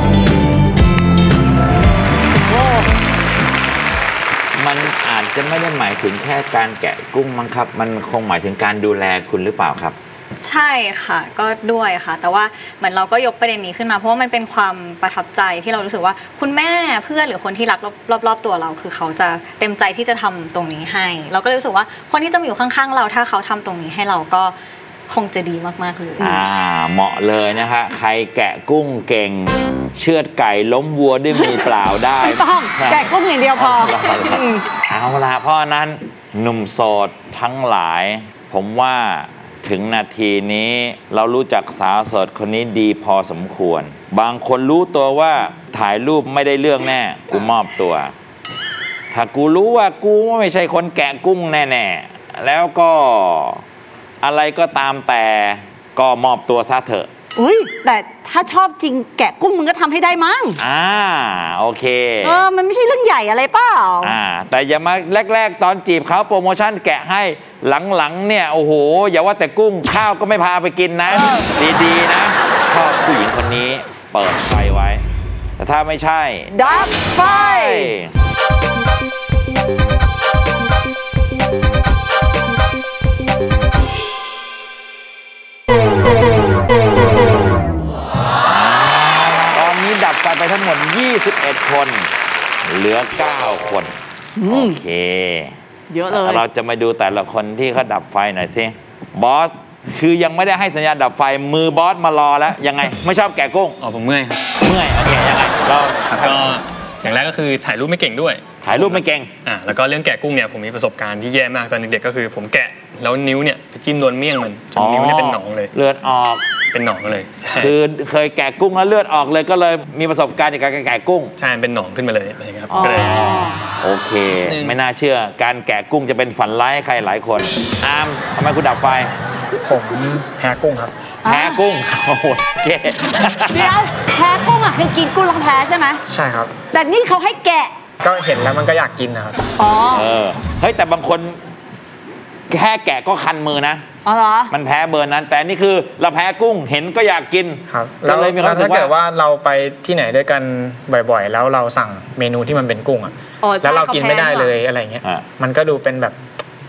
มันอาจจะไม่ได้หมายถึงแค่การแกะกุ้งมั้งครับมันคงหมายถึงการดูแลคุณหรือเปล่าครับใช่ค่ะก็ด้วยค่ะแต่ว่าเหมือนเราก็ยกประเด็นนี้ขึ้นมาเพราะว่ามันเป็นความประทับใจที่เรารู้สึกว่าคุณแม่เพื่อนหรือคนที่รักรอบตัวเราคือเขาจะเต็มใจที่จะทำตรงนี้ให้เราก็เลยรู้สึกว่าคนที่จะมาอยู่ข้างๆเราถ้าเขาทำตรงนี้ให้เราก็คงจะดีมากๆเลยเหมาะเลยนะฮะใครแกะกุ้งเก่งเชือดไก่ล้มวัวด้วยมือเปล่าได้ไม่ต้องแกะกุ้งอย่างเดียวพอเอาละเพราะนั้นหนุ่มโสดทั้งหลายผมว่าถึงนาทีนี้เรารู้จักสาวโสดคนนี้ดีพอสมควรบางคนรู้ตัวว่าถ่ายรูปไม่ได้เรื่องแน่กูมอบตัวถ้ากูรู้ว่ากูไม่ใช่คนแกะกุ้งแน่ๆแล้วก็อะไรก็ตามแต่ก็มอบตัวซะเถอะอุ้ยแต่ถ้าชอบจริงแกะกุ้งมึงก็ทำให้ได้มั้งโอเคมันไม่ใช่เรื่องใหญ่อะไรเปล่าแต่อย่ามาแรกๆตอนจีบเขาโปรโมชั่นแกะให้หลังๆเนี่ยโอ้โหอย่าว่าแต่กุ้งข้าวก็ไม่พาไปกินนะดีๆนะชอบผู้หญิงคนนี้เปิดไฟไว้แต่ถ้าไม่ใช่ดับไฟดับไปทั้งหมด21คนเหลือ9คนโอเคเยอะเลยเราจะมาดูแต่ละคนที่เขาดับไฟหน่อยสิบอสคือยังไม่ได้ให้สัญญาณดับไฟมือบอสมารอแล้วยังไงไม่ชอบแกะกุ้งผมเมื่อยครับเมื่อยโอเคยังไงเราก็อย่างแรกก็คือถ่ายรูปไม่เก่งด้วยถ่ายรูปไม่เก่งแล้วก็เรื่องแกะกุ้งเนี่ยผมมีประสบการณ์ที่แย่มากตอนเด็กๆก็คือผมแกะแล้วนิ้วเนี่ยไปจิ้มโดนเมี่ยงมันจนนิ้วเนี่ยเป็นหนองเลยเลือดออกเป็นหนองเลยคือเคยแกะกุ้งแล้วเลือดออกเลยก็เลยมีประสบการณ์ในการแกะกุ้งใช่เป็นหนองขึ้นมาเลยอะไรครับโอเคไม่น่าเชื่อการแกะกุ้งจะเป็นฝันร้ายให้ใครหลายคนอาร์มทำไมคุณดับไฟผมแพ้กุ้งครับแพ้กุ้งโอ้โหเดี๋ยวแพ้กุ้งอ่ะคือกินกุ้งลองแพ้ใช่ไหมใช่ครับแต่นี่เขาให้แกะก็เห็นแล้วมันก็อยากกินนะครับเฮ้ยแต่บางคนแค่แกะก็คันมือนะมันแพ้เบอร์นั้นแต่นี่คือเราแพ้กุ้งเห็นก็อยากกินครับแล้วเลยมีความรู้สึกว่าถ้าเกิดว่าเราไปที่ไหนด้วยกันบ่อยๆแล้วเราสั่งเมนูที่มันเป็นกุ้งอ่ะแล้วเรากินไม่ได้เลยอะไรเงี้ยมันก็ดูเป็นแบบ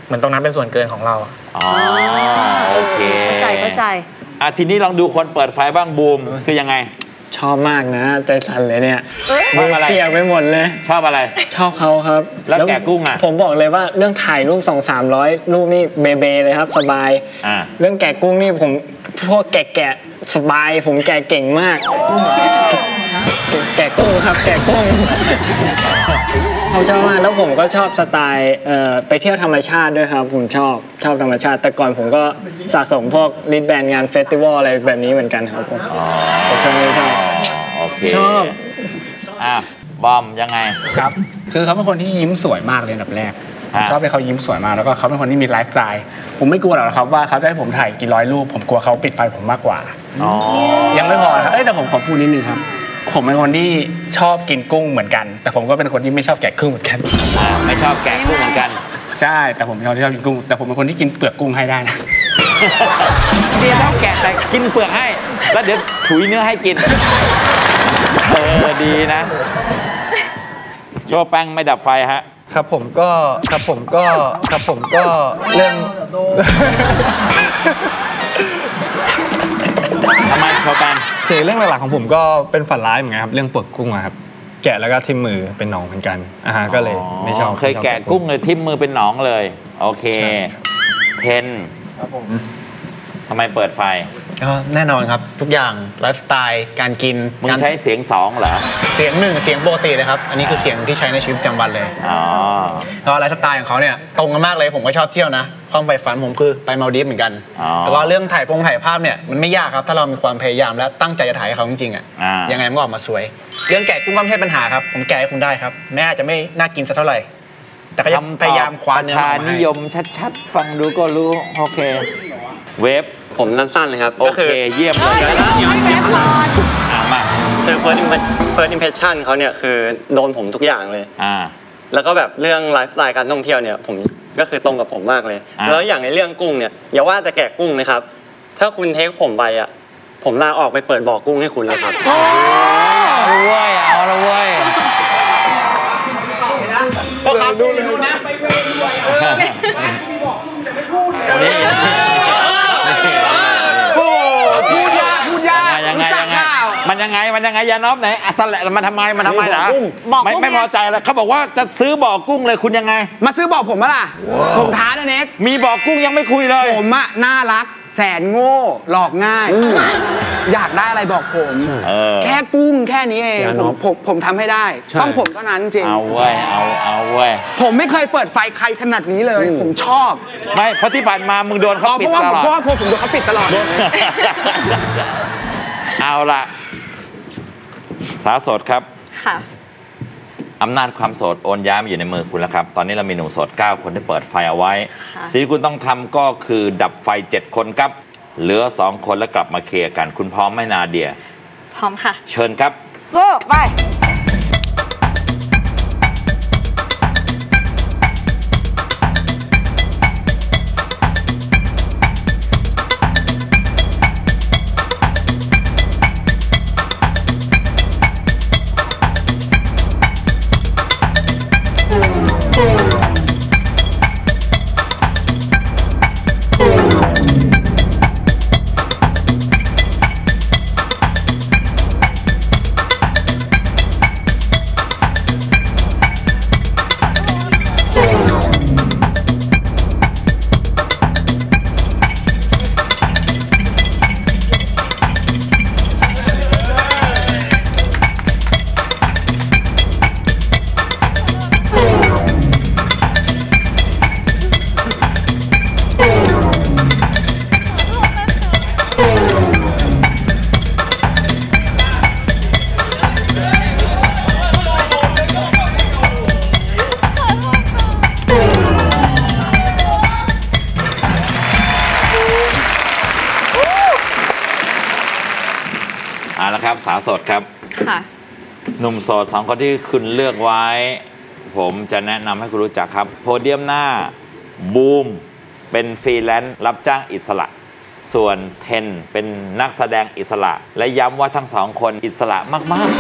เหมือนตรงนั้นเป็นส่วนเกินของเราอ๋อโอเคเข้าใจทีนี้ลองดูคนเปิดไฟบ้างบูมคือยังไงชอบมากนะใจสั่นเลยเนี่ยชอบอะไรเปียกไปหมดเลยชอบอะไรชอบเขาครับแล้วแกะกุ้งอ่ะผมบอกเลยว่าเรื่องถ่ายรูป 200-300 รูปนี่เบเบเลยครับสบายเรื่องแกะกุ้งนี่ผมพวกแกะสบายผมแกะเก่งมากแกะกุ้งครับแกะกุ้งเขาชอบมากแล้วผมก็ชอบสไตล์ไปเที่ยวธรรมชาติด้วยครับผมชอบธรรมชาติแต่ก่อนผมก็สะสมพวกลิสต์แบนด์งานเฟสติวัลอะไรแบบนี้เหมือนกันครับผมชอบบอมยังไงครับคือเขาเป็นคนที่ยิ้มสวยมากเลยอันดับแรกชอบให้เขายิ้มสวยมากแล้วก็เขาเป็นคนที่มีไลฟ์สไตล์ผมไม่กลัวหรอกครับว่าเขาจะให้ผมถ่ายกี่ร้อยรูปผมกลัวเขาปิดไฟผมมากกว่ายังไม่พอครับแต่ผมขอพูดนิดนึงครับผมเป็นคนที่ชอบกินกุ้งเหมือนกันแต่ผมก็เป็นคนที่ไม่ชอบแกะกุ้งเหมือนกันไม่ชอบแกะกุ้งเหมือนกันใช่แต่ผมชอบกินกุ้งแต่ผมเป็นคนที่กินเปลือกกุ้งให้ได้นะเดี๋ยวชอบแกะแต่กินเปลือกให้แล้วเดี๋ยวถุยเนื้อให้กินดีนะโชว์แป้งไม่ดับไฟฮะครับผมก็เรื่องทำไมโชว์แป้งคือเรื่องหลักๆของผมก็เป็นฝันร้ายเหมือนกันครับเรื่องเปลือกกุ้งครับแกะแล้วก็ทิ่มมือเป็นหนองเหมือนกันก็เลยไม่ชอบเคยแกะกุ้งเลยทิ่มมือเป็นหนองเลยโอเคเทนครับผมทำไมเปิดไฟก็แน่นอนครับทุกอย่างไลฟ์สไตล์การกินมึงใช้เสียง2เหรอเสียง1เสียงปกติเลยครับอันนี้คือเสียงที่ใช้ในชีวิตประจำวันเลยแล้วไลฟ์สไตล์ของเขาเนี่ยตรงกันมากเลยผมก็ชอบเที่ยวนะความใฝ่ฝันผมคือไปมาลดีฟเหมือนกันแล้วก็เรื่องถ่ายภาพเนี่ยมันไม่ยากครับถ้าเรามีความพยายามและตั้งใจจะถ่ายให้เขาจริงๆยังไงมันก็ออกมาสวยเรื่องแกะกุ้งก็ไม่ใช่ปัญหาครับผมแกะให้คุณได้ครับแม้อาจจะไม่น่ากินสักเท่าไหร่แต่ก็ยังพยายามคว้าเนื้อมาให้นิยมชัดๆฟังดูก็รู้โอเคเวฟผมสั้นๆเลยครับโอเคเยี่ยมเลยมาคือ first impression เขาเนี่ยคือโดนผมทุกอย่างเลยแล้วก็แบบเรื่องไลฟ์สไตล์การท่องเที่ยวเนี่ยผมก็คือตรงกับผมมากเลยแล้วอย่างในเรื่องกุ้งเนี่ยอย่าว่าแต่แกะกุ้งนะครับถ้าคุณเทคผมไปอ่ะผมลาออกไปเปิดบ่อกุ้งให้คุณเลยครับเอาเว้ยเอาละเว้ยก็ขับดูเลยนะไปเวรด้วยมีบอกกุ้งแต่ไม่พูดเลยมันยังไงยานอบไหนสั่นแหละมันทำไมเหรอไม่พอใจแล้วเขาบอกว่าจะซื้อบ่อกุ้งเลยคุณยังไงมาซื้อบ่อผมล่ะผมท้านะเน็กมีบ่อกุ้งยังไม่คุยเลยผมอะน่ารักแสนโง่หลอกง่ายอยากได้อะไรบอกผมแค่กุ้งแค่นี้เองผมทำให้ได้ต้องผมเท่านั้นจริงเอาเว้ยผมไม่เคยเปิดไฟใครขนาดนี้เลยผมชอบไม่เพราะที่ผ่านมามึงโดนเขาปิดตลอดเพราะว่าผมโดนเขาปิดตลอดเอาล่ะสาวโสดครับค่ะอำนาจความโสดโอนย้ายมาอยู่ในมือคุณแล้วครับตอนนี้เรามีหนุ่มโสด9คนที่เปิดไฟเอาไว้สิ่งที่คุณต้องทำก็คือดับไฟ7คนครับเหลือ2คนแล้วกลับมาเคลียร์กันคุณพร้อมไหมนาเดียพร้อมค่ะเชิญครับสู้ไปสาวโสดครับค่ะหนุ่มโสด2คนที่คุณเลือกไว้ผมจะแนะนำให้คุณรู้จักครับโพเดียมหน้าบูมเป็นฟรีแลนซ์รับจ้างอิสระส่วนเทนเป็นนักแสดงอิสระและย้ำว่าทั้ง2คนอิสระมาก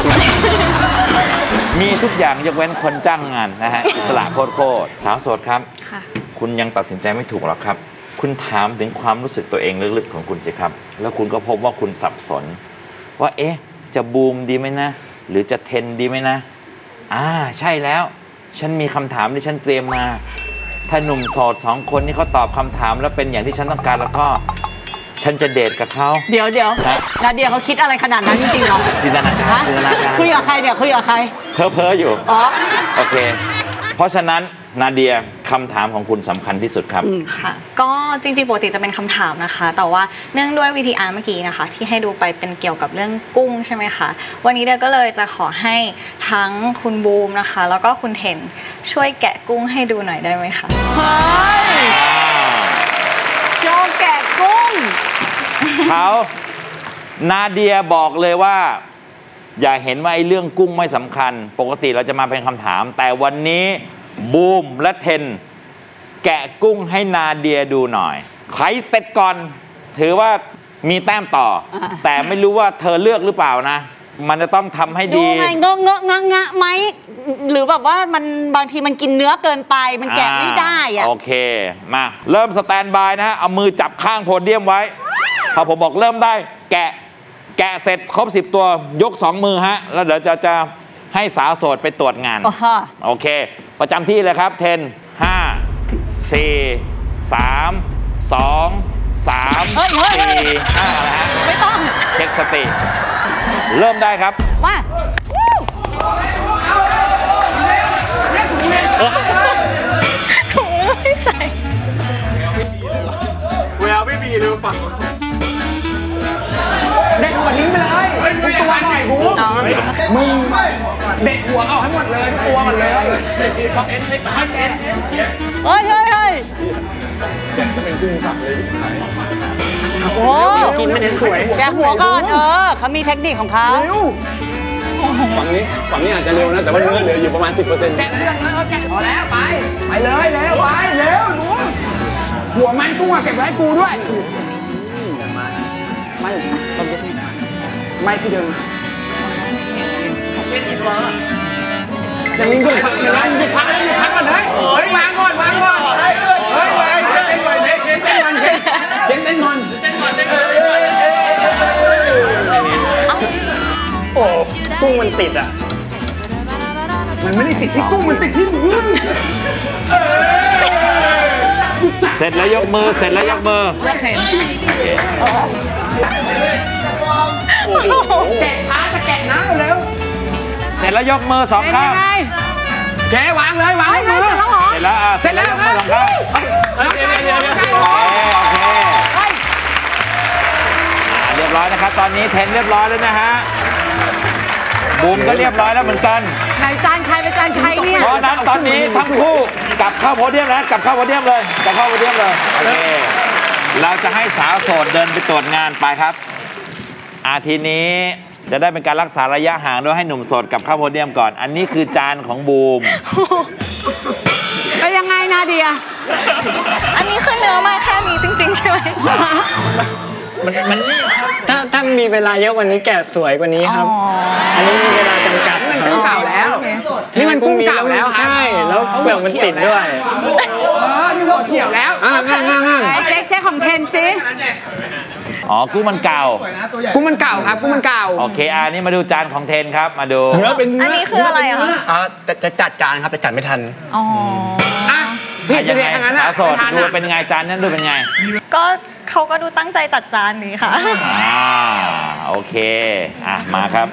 ๆมีทุกอย่างยกเว้นคนจ้างงานนะฮะอิสระโคตรสาวโสดครับคุณยังตัดสินใจไม่ถูกหรอกครับ คุณถามถึงความรู้สึกตัวเองลึกๆของคุณสิครับแล้วคุณก็พบว่าคุณสับสนว่าเอ๊ะจะบูมดีไหมนะหรือจะเทนดีไหมนะใช่แล้วฉันมีคำถามที่ฉันเตรียมมาถ้าหนุ่มโสด2 คนนี้เขาตอบคำถามแล้วเป็นอย่างที่ฉันต้องการแล้วก็ฉันจะเดทกับเขาเดี๋ยวนาเดียเขาคิดอะไรขนาดนั้นจริงๆเหรอจินตนาการคุยกับใครเนี่ยคุยกับใครเพ้ออยู่โอเคเพราะฉะนั้นนาเดียคำถามของคุณสำคัญที่สุดครับค่ะก็จริงๆปกติจะเป็นคำถามนะคะแต่ว่าเนื่องด้วย VTR เมื่อกี้นะคะที่ให้ดูไปเป็นเกี่ยวกับเรื่องกุ้งใช่ไหมคะวันนี้เดียก็เลยจะขอให้ทั้งคุณบูมนะคะแล้วก็คุณเทนช่วยแกะกุ้งให้ดูหน่อยได้ไหมคะเฮ้ยโชว์แกะกุ้งเขานาเดียบอกเลยว่าอย่าเห็นว่าไอ้เรื่องกุ้งไม่สำคัญปกติเราจะมาเป็นคำถามแต่วันนี้บูมและเทนแกะกุ้งให้นาเดียดูหน่อยใครเสร็จก่อนถือว่ามีแต้มต่อแต่ไม่รู้ว่าเธอเลือกหรือเปล่านะมันจะต้องทำให้ดีดูไงงะไหมหรือแบบว่ามันบางทีมันกินเนื้อเกินไปมันแกะไม่ได้โอเคมาเริ่มสแตนบายนะฮะเอามือจับข้างโพเดียมไว้พอผมบอกเริ่มได้แกะเสร็จครบ10 ตัวยก2 มือฮะแล้วเดี๋ยวจะให้สาวโสดไปตรวจงานโอเคประจำที่เลยครับเทน5 4 3 2 3 4 5อะไรฮะไม่ต้องเช็คสติเริ่มได้ครับมาถุงไม่ใส่เวลาไม่มีเลยฝั่งเด็กหัวทิ้งไปเลยทุกตัวหน่อยบูมึงเด็กหัวเอาให้หมดเลยทุกตัวหมดเลยเฮ้ยโอ้กินไม่ได้สวยแกหัวก่อนเขามีเทคนิคของเขาฝั่งนี้อาจจะเร็วนะแต่ว่าเนื้อเหลืออยู่ประมาณ 10% แกะเรื่องแกะพอแล้วไปเลยเร็วหนูหัวมันกุ้งเก็บไว้ให้กูด้วยไม่ที่เดิมอย่างนี้หยุดพักก่อนเลยวางก่อนเต้นมันโอ้กุ้งมันติดอ่ะมันไม่ได้ติดที่กุ้งมันติดที่มึงเสร็จแล้วยกมือแกะช้าจะแกะนะเร็วเสร็จแล้วยกมือ2 ข้างแกวางเลยมือเสร็จแล้วยกมือ2 ข้างโอเคเรียบร้อยนะครับตอนนี้เทนเรียบร้อยแล้วนะฮะบูมก็เรียบร้อยแล้วเหมือนกันไหนจานใครเป็นจานใครเนี่ยเพราะนั้นตอนนี้ทั้งคู่กลับเข้าโพเดียมแล้วกลับเข้าโพเดียมเลยโอเคเราจะให้สาวโสดเดินไปตรวจงานไปครับทีนี้จะได้เป็นการรักษาระยะห่างด้วยให้หนุ่มโสดกลับเข้าโพเดียมก่อนอันนี้คือจานของบูมเป็นยังไงนาเดียอันนี้คือเนื้อมาแค่นี้จริงๆใช่ไหมมันถ้ามีเวลาเยอะกว่านี้แกะสวยกว่านี้ครับอันนี้มีเวลาจำกัดมันกุ้งเก่าแล้วนี่มันกุ้งเก่าแล้วใช่แล้วเปลือกมันติดด้วยนี่หัวเขียวแล้วเช็คของเทนซิกุ้งมันเก่าครับกุ้งมันเก่าโอเคนี่มาดูจานของเทนครับมาดูเนื้อเป็นเนื้ออันนี้คืออะไรอะคะจะจัดจานครับแต่จัดไม่ทันพี่จะเรียนอย่างนั้นสาวโสดดูเป็นไงจานนั้นดูเป็นไงก็เขาก็ดูตั้งใจจัดจานนี้ค่ะโอเคมาครับ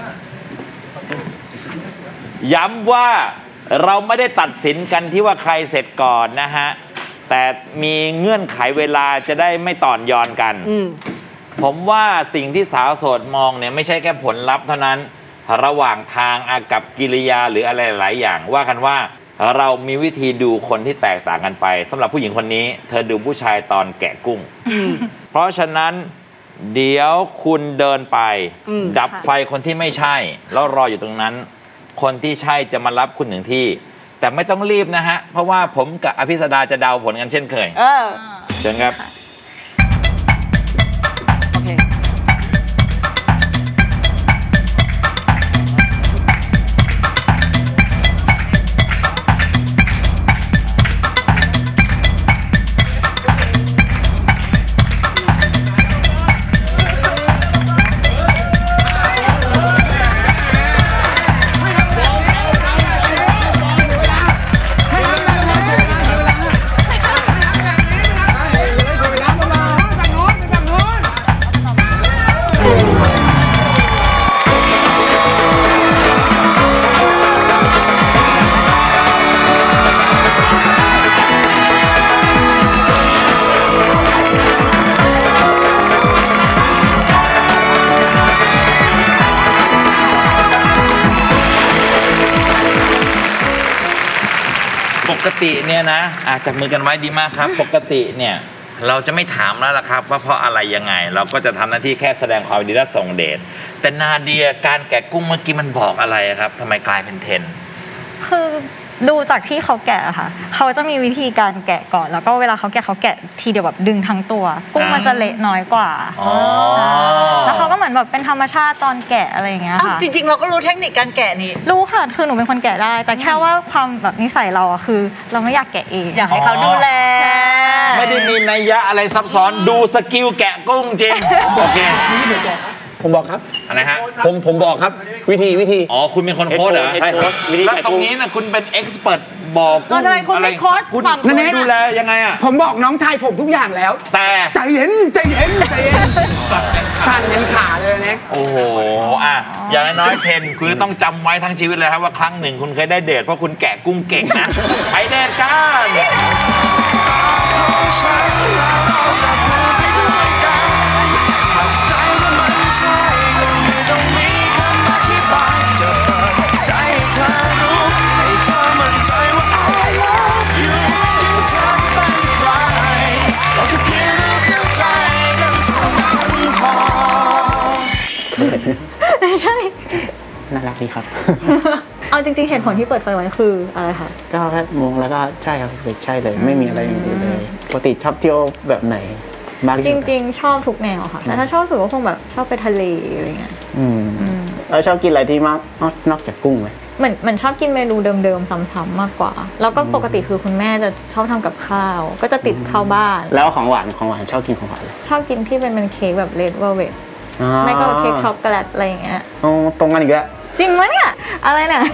ย้ำว่าเราไม่ได้ตัดสินกันที่ว่าใครเสร็จก่อนนะฮะแต่มีเงื่อนไขเวลาจะได้ไม่ต่อนยอนกันผมว่าสิ่งที่สาวโสดมองเนี่ยไม่ใช่แค่ผลลัพธ์เท่านั้นระหว่างทางกับกิริยาหรืออะไรหลายอย่างว่ากันว่าเรามีวิธีดูคนที่แตกต่างกันไปสำหรับผู้หญิงคนนี้เธอดูผู้ชายตอนแกะกุ้งเพราะฉะนั้นเดี๋ยวคุณเดินไปดับไฟคนที่ไม่ใช่แล้วรออยู่ตรงนั้นคนที่ใช่จะมารับคุณถึงที่แต่ไม่ต้องรีบนะฮะเพราะว่าผมกับอภิสดาจะเดาผลกันเช่นเคยเชิญครับติเนี่ยนะจับมือกันไว้ดีมากครับ ปกติเนี่ยเราจะไม่ถามแล้วล่ะครับว่าเพราะอะไรยังไงเราก็จะทำหน้าที่แค่แสดงความดีและส่งเดชแต่นาเดียการแกะกุ้งเมื่อกี้มันบอกอะไรครับทำไมกลายเป็นเทนคือดูจากที่เขาแกะค่ะเขาจะมีวิธีการแกะก่อนแล้วก็เวลาเขาแกะทีเดียวแบบดึงทั้งตัวกุ้งมันจะเละน้อยกว่าแล้วเขาก็เหมือนแบบเป็นธรรมชาติตอนแกะอะไรอย่างเงี้ยค่ะจริงๆเราก็รู้เทคนิคการแกะนี่รู้ค่ะคือหนูเป็นคนแกะได้แต่แค่ว่าความแบบนิสัยเราคือเราไม่อยากแกะเองอยากให้เขาดูแลไม่ได้มีนัยยะอะไรซับซ้อนดูสกิลแกะกุ้งจริงโอเคผมบอกครับอะไรฮะผมบอกครับวิธีอ๋อคุณเป็นคนโค้ชเหรอใช่ครับแล้วตรงนี้นะคุณเป็นเอ็กซ์เพรสบอกกุ้งอะไรคุณดูแลยังไงอ่ะผมบอกน้องชายผมทุกอย่างแล้วแต่ใจเย็นสั่นยันขาเลยเน็กโอ้โหอย่างน้อยเทนคุณต้องจำไว้ทั้งชีวิตเลยครับว่าครั้งหนึ่งคุณเคยได้เดทเพราะคุณแกะกุ้งเก่งนะไปเดทกันไม่ใช่น่ารักดีครับเอาจริงๆเหตุผลที่เปิดไฟไว้คืออะไรคะก็แค่มองแล้วก็ใช่ครับใช่เลยไม่มีอะไรอย่างอื่นเลยปกติชอบเที่ยวแบบไหนมากที่สุดจริงๆชอบทุกแนวค่ะแต่ถ้าชอบสุดก็คงแบบชอบไปทะเลอะไรเงี้ยแล้วชอบกินอะไรที่มากนอกจากกุ้งไหมเหมือนชอบกินเมนูเดิมๆซ้ำๆมากกว่าแล้วก็ปกติคือคุณแม่จะชอบทำกับข้าวก็จะติดข้าวบ้านแล้วของหวานชอบกินของหวานเลยชอบกินที่เป็นเค้กแบบเลดเวลเวทไม่ก็เค้กช็อกโกแลตอะไรอย่างเงี้ยตรงกันอีกแล้วจริงไหมเนี่ยอะไรเนี่ย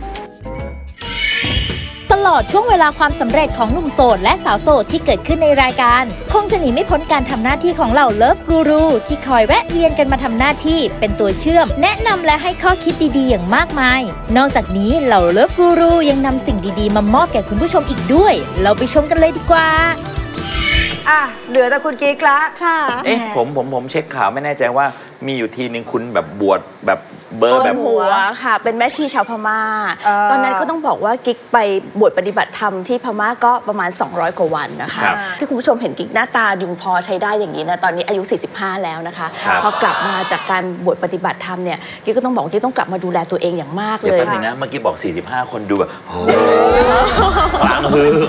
ตลอดช่วงเวลาความสำเร็จของหนุ่มโสดและสาวโสดที่เกิดขึ้นในรายการคงจะหนีไม่พ้นการทำหน้าที่ของเหล่าเลิฟกูรูที่คอยแวะเวียนกันมาทำหน้าที่เป็นตัวเชื่อมแนะนำและให้ข้อคิดดีๆอย่างมากมายนอกจากนี้เหล่าเลิฟกูรูยังนำสิ่งดีๆมามอบแก่คุณผู้ชมอีกด้วยเราไปชมกันเลยดีกว่าเหลือแต่คุณกิ๊กละค่ะผมเช็คข่าวไม่แน่ใจว่ามีอยู่ทีนึงคุณแบบบวชแบบเบอร์แบบหัวค่ะเป็นแม่ชีชาวพม่าตอนนั้นก็ต้องบอกว่ากิ๊กไปบวชปฏิบัติธรรมที่พม่าก็ประมาณ200กว่าวันนะคะที่คุณผู้ชมเห็นกิ๊กหน้าตายังพอใช้ได้อย่างนี้นะตอนนี้อายุ45แล้วนะคะพอกลับมาจากการบวชปฏิบัติธรรมเนี่ยกิ๊กก็ต้องบอกกิ๊กต้องกลับมาดูแลตัวเองอย่างมากเลยค่ะนะเมื่อกี้บอก45คนดูแบบคลังฮือ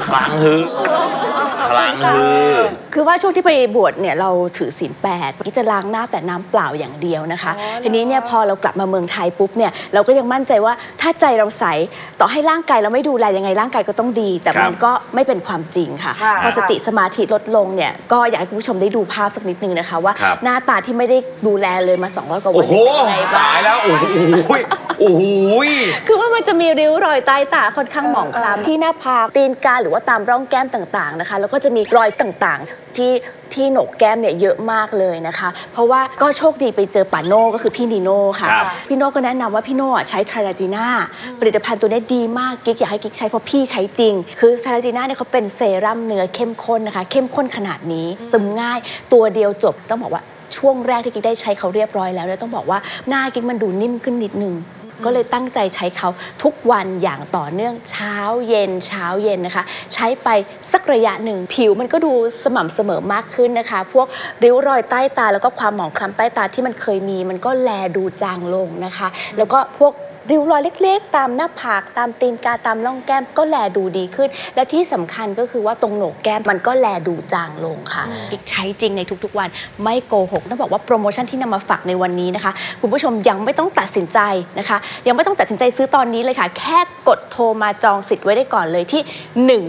คือว่าช่วงที่ไปบวชเนี่ยเราถือศีล8กิ๊กจะล้างหน้าแต่น้ำเปล่าอย่างเดียวนะคะทีนี้เนี่ยพอเรากลับมาเมืองไทยปุ๊บเนี่ยเราก็ยังมั่นใจว่าถ้าใจเราใสต่อให้ร่างกายเราไม่ดูแลยังไงร่างกายก็ต้องดีแต่มันก็ไม่เป็นความจริงค่ะพอสติสมาธิลดลงเนี่ยก็อยากให้คุณผู้ชมได้ดูภาพสักนิดนึงนะคะว่าหน้าตาที่ไม่ได้ดูแลเลยมา200กว่าวันเป็นยังไงบ้างตายแล้วโอ้โหคือว่ามันจะมีริ้วรอยใต้ตาค่อนข้างหมองคล้ำที่หน้าผากตีนกาหรือว่าตามร่องแก้มต่างๆนะคะแล้วก็จะมีรอยต่างๆที่โหนกแก้มเนี่ยเยอะมากเลยนะคะเพราะว่าก็โชคดีไปเจอป่าโน่ก็คือพี่นีโน่ค่ะพี่โน่ก็แนะนำว่าพี่โน่ใช้ทราจีน่าผลิตภัณฑ์ตัวนี้ดีมากกิ๊กอยากให้กิ๊กใช้เพราะพี่ใช้จริงคือทราจีน่าเนี่ยเขาเป็นเซรั่มเนื้อเข้มข้นนะคะเข้มข้นขนาดนี้ซึมง่ายตัวเดียวจบต้องบอกว่าช่วงแรกที่กิ๊กได้ใช้เขาเรียบร้อยแล้วเนี่ยต้องบอกว่าหน้ากิ๊กมันดูนิ่มขึ้นนิดนึงก็เลยตั้งใจใช้เขาทุกวันอย่างต่อเนื่องเช้าเย็นนะคะใช้ไปสักระยะหนึ่งผิวมันก็ดูสม่ำเสมอมากขึ้นนะคะพวกริ้วรอยใต้ตาแล้วก็ความหมองคล้ำใต้ตาที่มันเคยมีมันก็แลดูจางลงนะคะแล้วก็พวกริ้วรอยเล็กๆตามหน้าผากตามตีนกาตามร่องแก้มก็แลดูดีขึ้นและที่สำคัญก็คือว่าตรงโหนกแก้มมันก็แลดูจางลงค่ะใช้จริงในทุกๆวันไม่โกหกต้องบอกว่าโปรโมชั่นที่นำมาฝากในวันนี้นะคะคุณผู้ชมยังไม่ต้องตัดสินใจนะคะยังไม่ต้องตัดสินใจซื้อตอนนี้เลยค่ะแค่กดโทรมาจองสิทธิ์ไว้ได้ก่อนเลยที่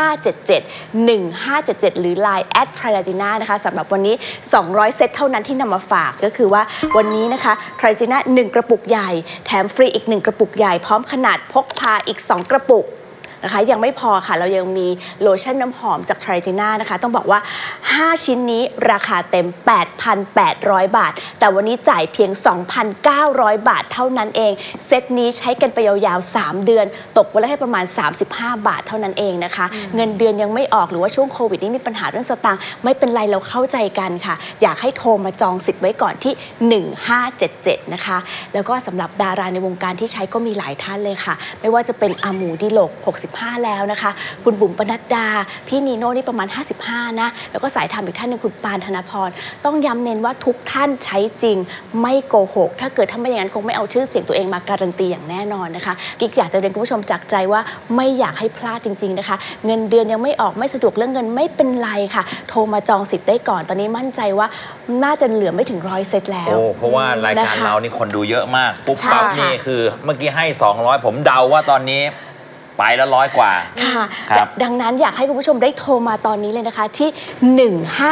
1577หรือ Line @Trigina นะคะสำหรับวันนี้200เซตเท่านั้นที่นำมาฝากก็คือว่าวันนี้นะคะ Trigina 1 กระปุกใหญ่แถมฟรีอีก1 กระปุกใหญ่พร้อมขนาดพกพาอีก2 กระปุกนะคะยังไม่พอค่ะเรายังมีโลชั่นน้ำหอมจาก Trigina นะคะต้องบอกว่า5ชิ้นนี้ราคาเต็ม 8,800 บาทแต่วันนี้จ่ายเพียง 2,900 บาทเท่านั้นเองเซตนี้ใช้กันไปยาวๆ3 เดือนตกวันละให้ประมาณ35 บาทเท่านั้นเองนะคะเงินเดือนยังไม่ออกหรือว่าช่วงโควิดนี้มีปัญหาเรื่องสตางค์ไม่เป็นไรเราเข้าใจกันค่ะอยากให้โทรมาจองสิทธิ์ไว้ก่อนที่1577นะคะแล้วก็สำหรับดาราในวงการที่ใช้ก็มีหลายท่านเลยค่ะไม่ว่าจะเป็นอาหมูดิโลก 65แล้วนะคะคุณบุ๋มปนัดดาพี่นีโน่นี่ประมาณ55นะแล้วก็สายทำอีกท่านหนึ่งคุณปานธนพรต้องย้ำเน้นว่าทุกท่านใช้จริงไม่โกหกถ้าเกิดทำไม่อย่างนั้นคงไม่เอาชื่อเสียงตัวเองมาการันตีอย่างแน่นอนนะคะกิ๊กอยากจะเรียนคุณผู้ชมจากใจว่าไม่อยากให้พลาดจริงๆนะคะเงินเดือนยังไม่ออกไม่สะดวกเรื่องเงินไม่เป็นไรค่ะโทรมาจองสิทธิ์ได้ก่อนตอนนี้มั่นใจว่าน่าจะเหลือไม่ถึง100 เซตแล้วเพราะว่ารายการเรานี่คนดูเยอะมากปุ๊บปั๊บนี่คือเมื่อกี้ให้200ผมเดาว่าตอนนี้ไปแล้ว100 กว่าค่ะดังนั้นอยากให้คุณผู้ชมได้โทรมาตอนนี้เลยนะคะที่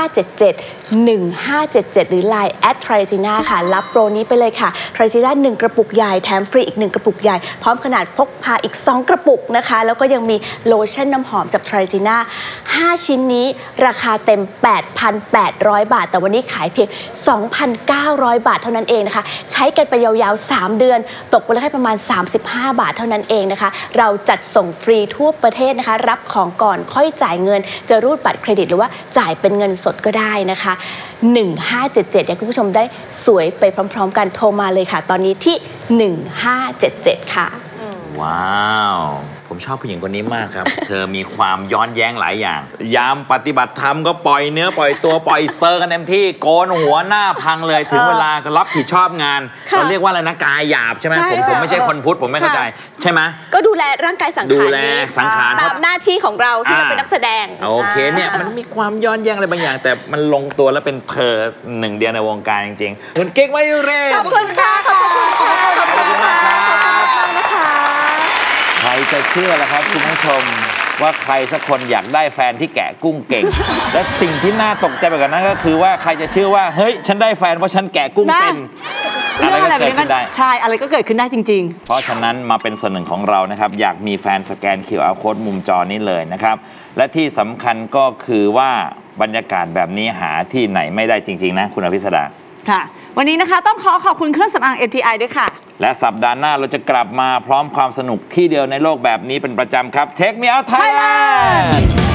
1577 หรือ Line @Trigina ค่ะรับโปรนี้ไปเลยค่ะ Trigina 1 กระปุกใหญ่แถมฟรีอีก1 กระปุกใหญ่พร้อมขนาดพกพาอีก2 กระปุกนะคะแล้วก็ยังมีโลชั่นน้ำหอมจาก Trigina 5 ชิ้นนี้ราคาเต็ม 8,800 บาทแต่วันนี้ขายเพียง 2,900 บาทเท่านั้นเองนะคะใช้กันไปยาวๆ3 เดือนตกไปแล้วแค่ประมาณ35 บาทเท่านั้นเองนะคะเราจัดส่งฟรีทั่วประเทศนะคะรับของก่อนค่อยจ่ายเงินจะรูดบัตรเครดิตหรือว่าจ่ายเป็นเงินสดก็ได้นะคะ1577อยากให้คุณผู้ชมได้สวยไปพร้อมๆกันโทรมาเลยค่ะตอนนี้ที่1577ค่ะว้าวผมชอบผู้หญิงคนนี้มากครับ เธอมีความย้อนแย้งหลายอย่างยามปฏิบัติธรรมก็ปล่อยเนื้อปล่อยตัวปล่อยเซอร์กันเต็มที่โกนหัวหน้าพังเลยถึงเวลาก็รับผิดชอบงานเราเรียกว่าอะไรนะกายหยาบใช่ไหมผมไม่ใช่คนพุทธผมไม่เข้าใจใช่ไหมก็ดูแลร่างกายสังขารดูแลสังขารตามหน้าที่ของเราที่เราเป็นนักแสดงโอเคเนี่ยมันมีความย้อนแย้งอะไรบางอย่างแต่มันลงตัวแล้วเป็นเพอหนึ่งเดียวในวงการจริงๆคุณกิ๊กมายุเรศขอบคุณค่ะขอบคุณมากค่ะใครจะเชื่อล่ะครับคุณผู้ชมว่าใครสักคนอยากได้แฟนที่แกะกุ้งเก่ง และสิ่งที่น่าตกใจไปกว่านั้นก็คือว่าใครจะเชื่อว่าเฮ้ยฉันได้แฟนเพราะฉันแกะกุ้งเป็นอะไรก็เกิดขึ้นได้ใช่อะไรก็เกิดขึ้นได้จริงๆเพราะฉะนั้นมาเป็นส่วนหนึ่งของเรานะครับอยากมีแฟนสแกน QR Code มุมจอนี้เลยนะครับและที่สำคัญก็คือว่าบรรยากาศแบบนี้หาที่ไหนไม่ได้จริงๆนะคุณอภิสดาค่ะวันนี้นะคะต้องขอบคุณเครื่องสำอาง MTI ด้วยค่ะและสัปดาห์หน้าเราจะกลับมาพร้อมความสนุกที่เดียวในโลกแบบนี้เป็นประจำครับ Take Me Out Thailand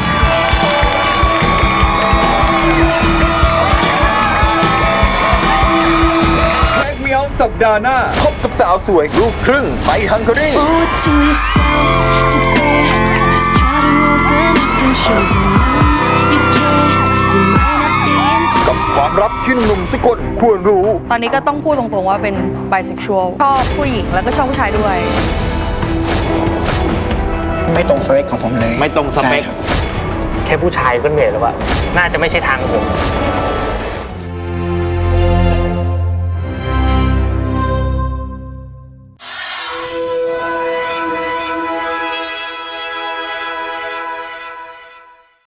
Take Me Out สัปดาห์หน้าพบกับสาวสวยลูกครึ่งไปฮังการีกับความลับที่หนุ่มทุกคนควรรู้ตอนนี้ก็ต้องพูดตรงๆว่าเป็นไบเซ็กชวลชอบผู้หญิงแล้วก็ชอบผู้ชายด้วยไม่ตรงสเปคของผมเลยไม่ตรงสเปคแค่ผู้ชายก็เหนื่อยแล้วว่าน่าจะไม่ใช่ทางผม